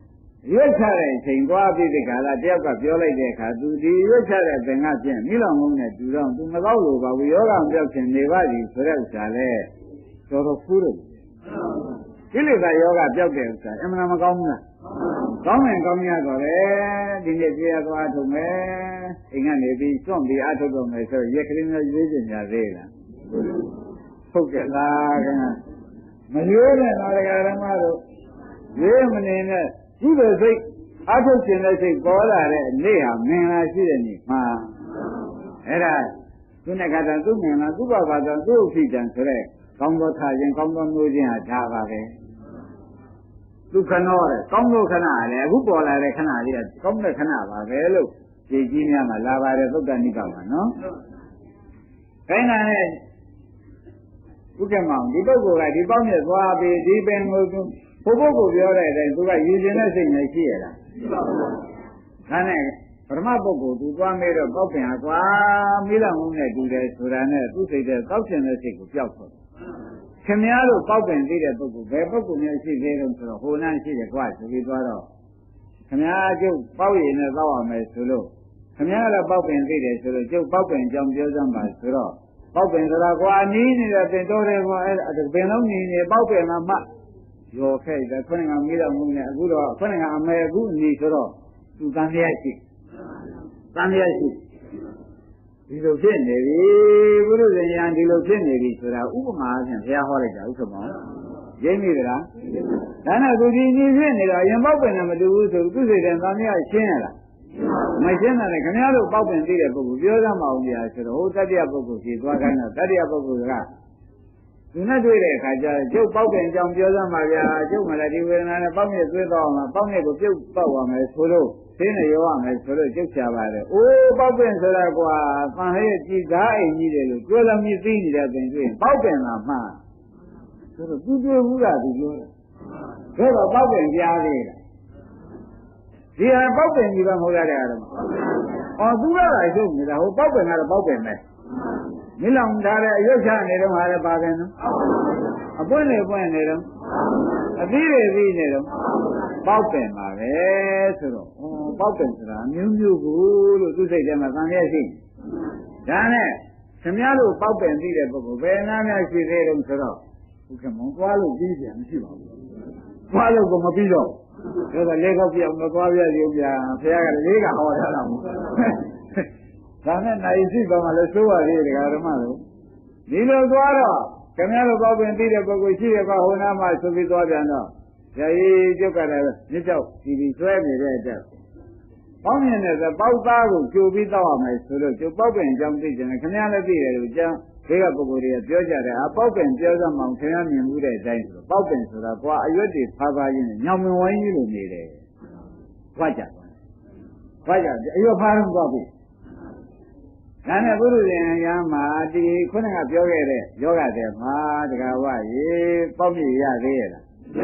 ရွက်ချတဲ့အချိန်သွားပြီးဒီကလာတယောက်ကပြောလိုက်တဲ့အခါသူဒီရွက်ချတဲ့ပင်ကပြင်မိလောင်မှုနဲ့တူတော့သူမကောက်လို့ပါဘူးယောဂပြောက်ခြင်းနေပါသည်ဆိုတဲ့ဥစ္စာလဲတော်တော်ဖူးတယ်ကိလေသာယောဂပြောက်တဲ့ဥစ္စာအမှန်မကောင်းဘူးလားကောင်းရင်ကောင်းရတော့လေဒီနေ့ပြေရသွားထုံမယ်အိမ်ကနေပြီးစွန့်ပြီးအထုတ်တော့မယ်ဆိုရက်ကလေးမျိုးရွေးချင်ကြသေးလားဟုတ်ကဲ့လားခင်ဗျမရွေးနဲ့လားဓမ္မတို့ရွေးမနေနဲ့ဒီလိုစိတ်အထုတ်ခြင်းတဲ့စိတ်ပေါ်လာတဲ့နေ့ဟာမင်္ဂလာရှိတဲ့နေ့မှာအဲ့ဒါသူနဲ့ကတည်းကသူ့မင်္ဂလာသူ့ဘာသာသူ့ဥဖြစ်ကြံဆိုတဲ့ကောင်းသောထားခြင်းကောင်းသောမျိုးခြင်းဟာဒါပါပဲဒုက္ခနောတဲ့ကောင်းသောခဏလေအခုပေါ်လာတဲ့ခဏလေးကကောင်းတဲ့ခဏပါပဲလို့ကြည်ကြီးများမှာလာပါတယ်သုတ္တနိကမှာနော်ခိုင်းတာနဲ့ဘုကမောင်ဒီပုဂ္ဂိုလ်ကဒီပေါင်းမြတ်သွားပြီးဒီပင်ကိုဘုပုဂ္ဂိုလ်ပြောတဲ့အတိုင်းသူကယူခြင်းတဲ့စိတ်နဲ့ရှိရလားရှိပါဘူးဒါနဲ့ပရမပုဂ္ဂိုလ်သူသွားမေးတော့ကောက်ပင်ဟာကွာမိလောင်မှုနဲ့တူတယ်ဆိုတာနဲ့သူ့စိတ်တဲ့ကောက်ခြင်းတဲ့စိတ်ကိုပျောက်သွားတယ်ခင်ဗျားတို့ကောက်ပင်သိတဲ့ပုဂ္ဂိုလ်ဘယ်ပုဂ္ဂိုလ်မျိုးရှိသေးလို့ဆိုတော့ဟိုနှမ်းရှိတယ်ကွာဆိုပြီးသွားတော့ခင်ဗျားကျုပ်ပေါက်ရည်နဲ့သောက်ရမယ်ဆိုလို့ခင်ဗျားကတော့ပေါက်ပင်သိတယ်ဆိုလို့ကျုပ်ပေါက်ပင်ကြောင့်ပြောစမ်းပါဆိုတော့ပေါက်ပင်ဆိုတာကွာနီးနေတဲ့ပင်တော်တယ်ကွာအဲ့ပင်လုံးနီးနေပေါက်ပင်မှာမှရော်ခဲ့တယ်ခုနကမိတော်မူနေအခုတော့ခုနကအမေအခုနီးဆိုတော့သူတန်ရရှိတန်ရရှိဒီလိုဖြစ်နေပြီဘုရုဇဉ်ယံဒီလိုဖြစ်နေပြီဆိုတာဥပမာအဖြစ်ဘုရားဟောလိုက်တာဥက္ကမောရင်းမိသလားဒါနဲ့သူဒီကြီးဖြစ်နေတော့ရင်ပေါက်ပင်နဲ့မတူဘူးဆိုသူစိတ်တဲ့တန်ရရှင်းရလားမရှင်းတယ်ခင်ဗျားတို့ပေါက်ပင်သိတဲ့ပုဂ္ဂိုလ်ပြောစမ်းမအောင်ကြာဆိုတော့ဟိုတတိယပုဂ္ဂိုလ်ကြီးသွားခိုင်းတော့တတိယပုဂ္ဂိုလ်ကသူနဲ့တွေ့တဲ့အခါကျကျုပ်ပေါက်ပင်အကြောင်းပြောစမ်းပါဗျာကျုပ်မလည်းဒီဝေဒနာနဲ့ပေါက်မြစ်သွေးတော့မှာပေါက်မြစ်ကိုပြုတ်ပေါက်ရမယ်ဆိုလို့သိနေရောရမယ်ဆိုလို့ကျုပ်ချပါတယ်အိုးပေါက်ပင်ဆိုတာကွာသံရဲ့ကြည်သားအိမ်ကြီးတယ်လို့ပြောလို့မြည်သိနေတဲ့ပင်တွေ့ပေါက်ပင်လားမှဆိုတော့သူတွေ့ဘူးလားသူပြောတယ်ဒါတော့ပေါက်ပင်ကြားသေးတယ်ဒီဟာပေါက်ပင်ကြီးပဲမဟုတ်ရတဲ့အားလုံးအော်သူကလည်းရှုပ်နေတာဟိုပေါက်ပင်ကတော့ပေါက်ပင်ပဲမိလောင်ထားတဲ့အရွက်ချနေတော့ဟာလည်းပါပဲနော်အပွင့်နေပွင့်နေတော့အသီးတွေပြီးနေတော့ပေါက်ပင်ပါပဲဆိုတော့ဟောပေါက်ပင်ဆိုတာမျိုးမျိုးကိုလို့သူစိတ်ထဲမှာသံရရှိဒါနဲ့ခင်ဗျားတို့ပေါက်ပင်သိတဲ့ပုဂ္ဂိုလ်ဘယ်နာများရှိသေးတုံးဆိုတော့ဘုကမောသွားလို့ပြီးပြန်မရှိပါဘူးသွားလို့ကိုမပြီးတော့ဒါကလေးကောက်ပြောင်းမသွားပြရုံပြဘုရားကလေးကဟောထားတာမို့ဒါနဲ့နိုင်ရှိပါမှလည်းစိုးရသေးတယ်ဓမ္မတို့ဒီလိုသွားတော့ခင်ဗျားတို့ပေါက်ပင်သိတဲ့ပုဂ္ဂိုလ်ရှိရပါဟိုနာမှာဆိုပြီးသွားပြန်တော့ဇာတိကျုပ်ကလည်းမြစ်ကြောက်ဒီဒီဆွဲနေတဲ့အတွက်ပေါင်းမြင်တဲ့ပေါက်သားကိုကြိုပြီးတောက်ရမယ်ဆိုတော့ကျုပ်ပေါက်ပင်အကြောင်းသိတယ်ခင်ဗျားလည်းသိတယ်လို့ကြောင်းဒီကပုဂ္ဂိုလ်တွေကပြောကြတယ်ဟာပေါက်ပင်ပြောစမ်းမှခင်ဗျားမြင်မှုတဲ့အတိုင်းဆိုတော့ပေါက်ပင်ဆိုတာကွာအရွက်တွေဖားဖားရင်းနဲ့ညောင်မဝိုင်းကြီးလိုနေတယ်ခွာကြတယ်ခွာကြတယ်အရွက်ဖားတော့သွားပြီဒါနဲ့ဘုရုဇဉ်ရမ်းမှာဒီခုနကပြောခဲ့တဲ့ယောဂတဲ့မှာတကားဝရေပေါက်ပြရသေးရဲ့လား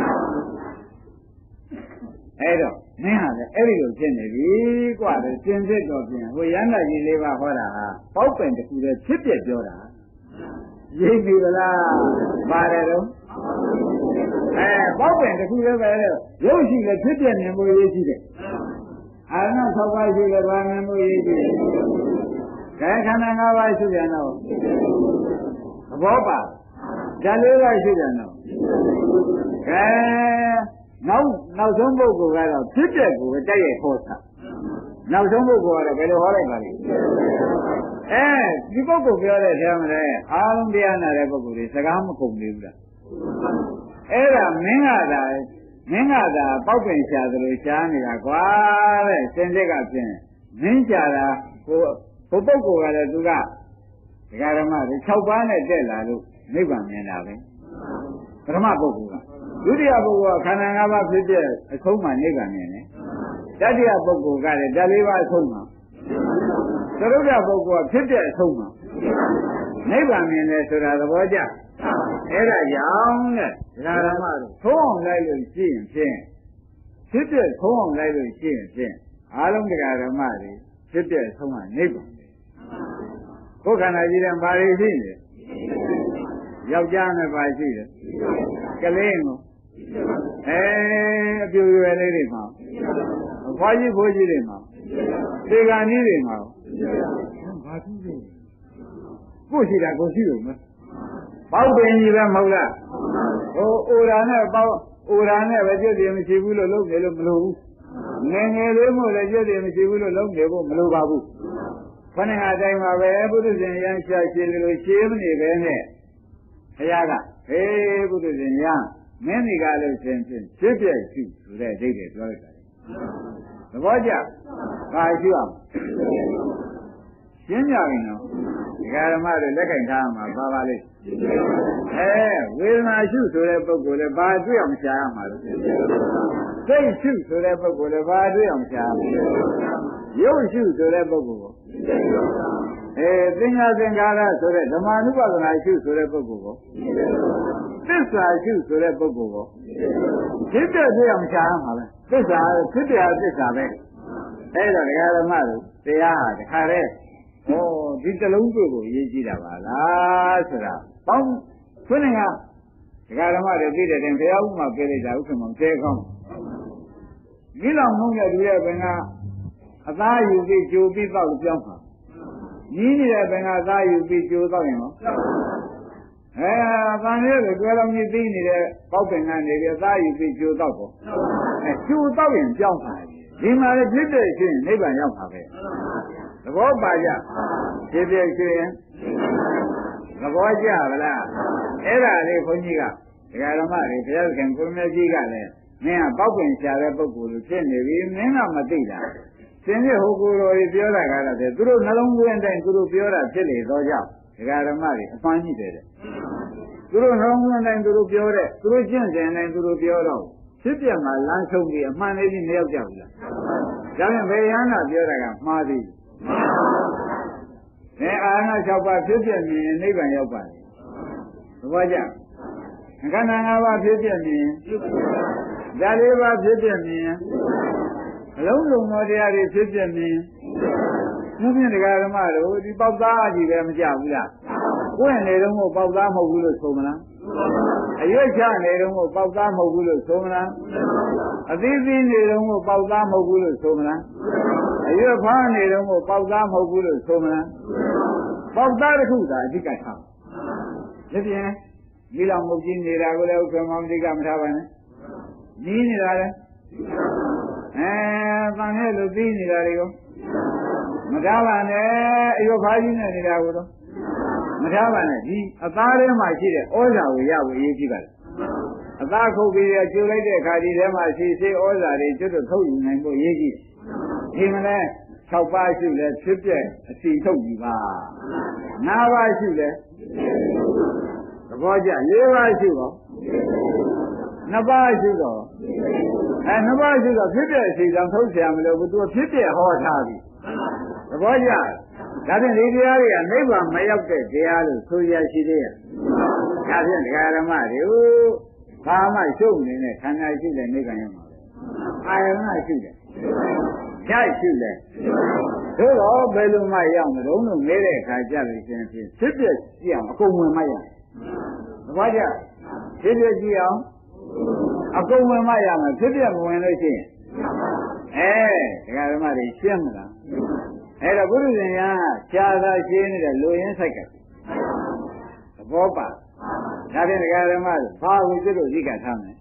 အဲ့တော့မင်းဟာလည်းအဲ့ဒီလိုဖြစ်နေပြီกว่าတယ်ရှင်ဖြစ်တော့ပြင်ဟိုရဟန္တာကြီးလေးပါဟောတာဟာပေါက်ပင်တစ်ခုတည်းဖြစ်ပြပြောတာရိပ်ပြီလားပါတယ်တော့အဲပေါက်ပင်တစ်ခုတည်းပဲရုပ်ရှိလည်းဖြစ်ပြမြင်မှုရေးရှိတယ်အာရဏဆောက်ပါရှိလည်းဗာမြင်မှုရေးရှိတယ်ခန္ဓာ၅ပါးရှိပြန်တော့သဘောပါဓာတ်လေးပါးရှိပြန်တော့အဲနောက်နောက်ဆုံးပုဂ္ဂိုလ်ကတော့ဖြစ်တဲ့ကိုတိုက်ရိုက်ဟောတာနောက်ဆုံးပုဂ္ဂိုလ်ကတော့ဘယ်လိုဟောလိုက်ပါလဲအဲဒီပုဂ္ဂိုလ်ပြောတဲ့ထဲမှာလေအားလုံးတရားနာတဲ့ပုဂ္ဂိုလ်တွေစကားမကုန်သေးဘူးလားအဲ့ဒါမင်းကသာမင်းကသာပေါက်ပင်ရှာသလိုရှားနေတာကွာတဲ့စင်စစ်ကဖြင့်မင်းရှာတာဟိုဘုပုဂ္ဂိုလ်ကလည်းသူကဒကာဓမ္မတွေ၆ပါးနဲ့တက်လာလို့နိဗ္ဗာန်မြင်တာပဲပထမပုဂ္ဂိုလ်ကဒုတိယပုဂ္ဂိုလ်ကခန္ဓာ၅ပါးဖြစ်တဲ့အဆုံးမှနိဗ္ဗာန်မြင်တယ်တတိယပုဂ္ဂိုလ်ကလည်းဓာတ်လေးပါးအဆုံးမှသရုပ်ဓပုဂ္ဂိုလ်ကဖြစ်တဲ့အဆုံးမှနိဗ္ဗာန်မြင်တယ်ဆိုတာသဘောကျအဲ့ဒါကြောင့်တဲ့ဒကာဓမ္မတို့သုံးအောင်လိုက်လို့ရှိရင်ဖြင့်ဖြစ်တဲ့သုံးအောင်လိုက်လို့ရှိရင်ဖြင့်အားလုံးဒကာဓမ္မတွေဖြစ်တဲ့အဆုံးမှနိဗ္ဗာန်ကိုယ်ခန္ဓာကြီးတဲ့ဘာတွေရှိနေယောက်ျားနဲ့ပါရှိတယ်ကလေးကိုအဲအပြူရွယ်လေးတွေမှာဘာကြီးဘိုးကြီးတွေမှာသေကံကြီးတွေမှာဘာသူတွေကိုရှိတာကိုရှိလို့မပေါက်ပင်ကြီးပဲမဟုတ်လားဟိုအိုရာနဲ့ပေါက်အိုရာနဲ့ပဲကြည့်တယ်မရှိဘူးလို့လုံးနေလို့မလိုဘူးငယ်ငယ်လေးမို့လည်းကြည့်တယ်မရှိဘူးလို့လုံးနေဖို့မလိုပါဘူးခဏခါတိုင်းမှာပဲဘုရားရှင်ရန်ရှာရှင်းလို့ရှင်းမနေပဲနဲ့ဘုရားကဟေးဘုရားရှင်ရန်မင်းဒီကလို့ရှင်ဖြင့်ဖြစ်ပြရှိဆိုတဲ့ဒိဋ္ဌိပြောလိုက်တာသဘောကျဘာရှိအောင်ရှင်းကြပြီနော်ဒီဃာရမတွေလက်ကင်ထားမှာပါပါလိမ့်အဲဝေဒနာရှုဆိုတဲ့ပုဂ္ဂိုလ်လည်းဘာတွေ့အောင်ရှားရမှာလဲစိတ်ရှုဆိုတဲ့ပုဂ္ဂိုလ်လည်းဘာတွေ့အောင်ရှားရမှာရုပ်ရှုဆိုတဲ့ပုဂ္ဂိုလ်ကိုအဲသင်္ခါသင်္ခါရဆိုတဲ့ဓမ္မ ानु ပါဒနာရှုဆိုတဲ့ပုဂ္ဂိုလ်ကိုသစ္စာရှုဆိုတဲ့ပုဂ္ဂိုလ်ကိုဖြစ်တဲ့တွေ့အောင်ရှားရမှာပဲသစ္စာဖြစ်တဲ့သစ္စာပဲအဲ့တော့ဒကာဓမ္မတို့တရားဟာတခါတည်းဟောဒီတလုံးတွေ့ကိုရေးကြည့်တာပါလားဆိုတာပေါင်းခွန်းကဒကာဓမ္မတွေသိတဲ့တင်ဘုရားဥမာပေးလိုက်တာဥက္ကမောင်တဲကောင်းမိလောင်မုန်းတဲ့သူရဲ့ဘင်ကအသားယူပြီးကြိုပြီးတော့ပြောင်းပါညီးနေတဲ့ဘင်ကအသားယူပြီးကြိုတော့ရင်နော်အဲဗန်လေးကိုကျွဲလုံးကြီးသိနေတဲ့ပေါက်ပင်ကနေပြီးအသားယူပြီးကြိုတော့ပေါ့အဲကြိုတော့ရင်ပြောင်းပါဒီမှာလည်းဖြစ်တဲ့ရှင်နိဗ္ဗာန်ရောက်ပါပဲသဘောပါကြဖြစ်တဲ့ရှင်သဘောကျဗလားအဲ့ဒါလေးဘုန်းကြီးကဒကာဓမ္မတွေဘုရားခင်ကိုရမကြီးကလည်းမင်းကပေါက်ပင်ရှာတဲ့ပုဂ္ဂိုလ်လိုဖြစ်နေပြီမင်းကမသိတာရှင်ကြီးဟိုကိုယ်တော်ကြီးပြောတာကတော့သူတို့နှလုံးသွင်းတိုင်းသူတို့ပြောတာဖြစ်လေတော့ကြောင့်ဒကာဓမ္မတွေအမှန်ရှိတယ်တဲ့သူတို့နှလုံးသွင်းတိုင်းသူတို့ပြောတဲ့သူတို့ကျင့်စဉ်တိုင်းသူတို့ပြောတော့ဖြစ်ပြမှာလမ်းဆုံးပြီးအမှန်လေးကြီးမရောက်ကြဘူးလားဒါပြန်ဘယ်ရဟန္တာပြောတာကမှားသေးတယ်အဲအာရဏ၆ပါးဖြစ်ပြမြင်နိဗ္ဗာန်ရောက်ပါတယ်သဘောကျခန္ဓာ၅ပါးဖြစ်ပြမြင်ဓာတ်၄ပါးဖြစ်ပြမြင်အလုံးစုံသောတရားတွေဖြစ်ပြမြင်ဘုရားတရားဓမ္မတို့ဒီပေါက်သားအကြီးပဲမကြဘူးလားကိုယ်နေတော့ပေါက်သားမဟုတ်ဘူးလို့ဆိုမလားအရွက်ချနေတော့ပေါက်သားမဟုတ်ဘူးလို့ဆိုမလားအသီးသီးနေတော့ပေါက်သားမဟုတ်ဘူးလို့ဆိုမလားအရွက်ဖားနေတော့ပေါက်သားမဟုတ်ဘူးလို့ဆိုမလားပေါက်သားတစ်ခုသာအဓိကထားဒါပြင်ဒီလောက်မဟုတ်ကြီးနေတာကိုလည်းဥက္ကမောင်ဒီကမထားပါနဲ့နီးနေတာလေအဲတန်ရဲ့လူသိနေတာတွေကိုမထားပါနဲ့အရွက်ဖားကြီးနေနေတာကိုတော့မထားပါနဲ့ဒီအသားထဲမှာရှိတဲ့ဩဇာကိုရဖို့အရေးကြီးပါလားအသားခုတ်ပြီးကျိုးလိုက်တဲ့အခါဒီထဲမှာရှိစေဩဇာတွေကျွတ်ထုတ်ထုတ်ယူနိုင်ဖို့အရေးကြီးဒီမလဲ၆ပါးရှိလဲဖြစ်ပြအစီထုတ်ယူပါ၅ပါးရှိလဲသဘောကျ၄ပါးရှိတော့နှစ်ပါးရှိတော့အဲနှစ်ပါးရှိတော့ဖြစ်ပြအစီဆောင်ထုတ်เสียမလို့သူကဖြစ်ပြဟောထားပြီသဘောကျဒါဖြင့်ဒီတရားတွေကနိဗ္ဗာန်မရောက်တဲ့တရားလို့ဆိုရရှိသေးရဲ့ဒါဖြင့်ဒကာရမတွေဘာမှရှုပ်နေတဲ့ခန္ဓာရှိတဲ့နိဗ္ဗာန်ရောက်မှာပဲအာယနာရှိတယ်ဓာတ်ရှိတယ်သို့တော့ဘယ်လိုမှရောက်မလို့လို့မဲတဲ့အခါကြလို့ရှင်ဖြင့်ဖြစ်ပြကြည့်အောင်အကုန်ဝင်မှရသဘောကျဖြစ်ပြကြည့်အောင်အကုန်ဝင်မှရမယ်ဖြစ်ပြမဝင်လို့ရှိရင်အဲဒကာရမတွေရှင်းမလားအဲ့တော့ဘုရားရှင်ကရှားသာရှင်းနေတဲ့လူရင်းဆိုင်ကသဘောပါဒါဖြင့်ဒကာဓမ္မတို့ဘာကိုကျွတ်လို့ဇိကထားမလဲ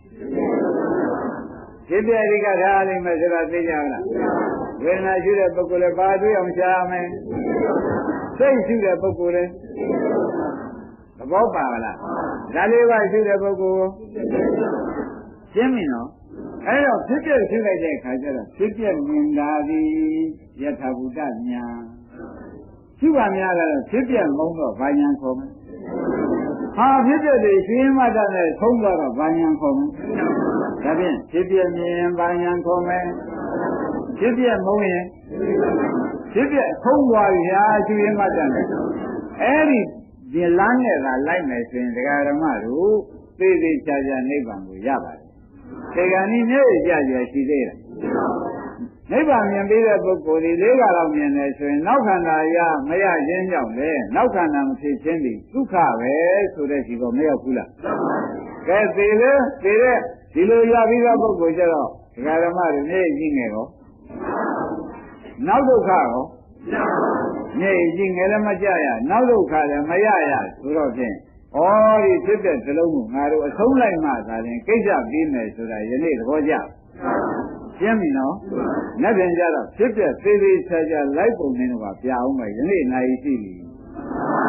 ဖြစ်ပြဇိကထားလိမ့်မယ်ဆိုတာသိကြလားဝေဒနာရှိတဲ့ပုဂ္ဂိုလ်လည်းဘာတွေ့အောင်ရှားမယ်စိတ်ရှိတဲ့ပုဂ္ဂိုလ်လည်းသဘောပါလားဒါလေးပါရှိတဲ့ပုဂ္ဂိုလ်ရှင်းပြီနော်အဲ့တော့ဖြစ်ပြဖြစ်လိုက်တဲ့အခါကျတော့ဖြစ်ပြမြင်တာဒီယထာဘုဒ္ဓညာရှိပါများတော့ဖြစ်ပြမုန်းတော့ဘာညာခေါ်မလဲဟာဖြစ်ပြတွေရှင်းမှတ်တဲ့ထုံးတော့ဘာညာခေါ်မလဲဒါဖြင့်ဖြစ်ပြမြင်ဘာညာခေါ်မယ်ဖြစ်ပြမုန်းရင်ဖြစ်ပြထုံးသွားပြီဟာရှင်းမှတ်တဲ့အဲ့ဒီဒီလမ်းနဲ့ကလိုက်မယ်ဆိုရင်ဒကာဓမ္မတို့သိသိချာချာနိဗ္ဗာန်ကိုရပါတယ်ဒီကနေ့မြေကြကြရှိသေးတယ်နိဗ္ဗာန်မြင်ပြီးတဲ့ပုဂ္ဂိုလ်ဒီလေးကတော့မြင်တယ်ဆိုရင်နောက်ခန္ဓာရမရခြင်းကြောင့်လေနောက်ခန္ဓာမဖြစ်ခြင်းဒီဒုက္ခပဲဆိုတဲ့ဒီတော့မရောက်ဘူးလားကဲသေလေသေတဲ့ဒီလိုရပြီးတဲ့ပုဂ္ဂိုလ်ကျတော့ဒဒကာဓမ္မတွေမျက်ရည်ကြီးငယ်ရောနောက်ဒုက္ခရောမျက်ရည်ကြီးငယ်လည်းမကြရနောက်ဒုက္ခလည်းမရရဆိုတော့ဖြင့်ဩဒီဖြစ်တဲ့သလုံးကိုငါတို့အဆုံးလိုက်မှသာရင်ကိစ္စပြီးမယ်ဆိုတာယနေ့သဘောကျရှင်းပြီနော်လက်ပြန်ကြတော့ဖြစ်တဲ့သေးသေးချာချာလိုက်ပုံနေတော့ပြအောင်မယ်ယနေ့နိုင်ရှိပြီ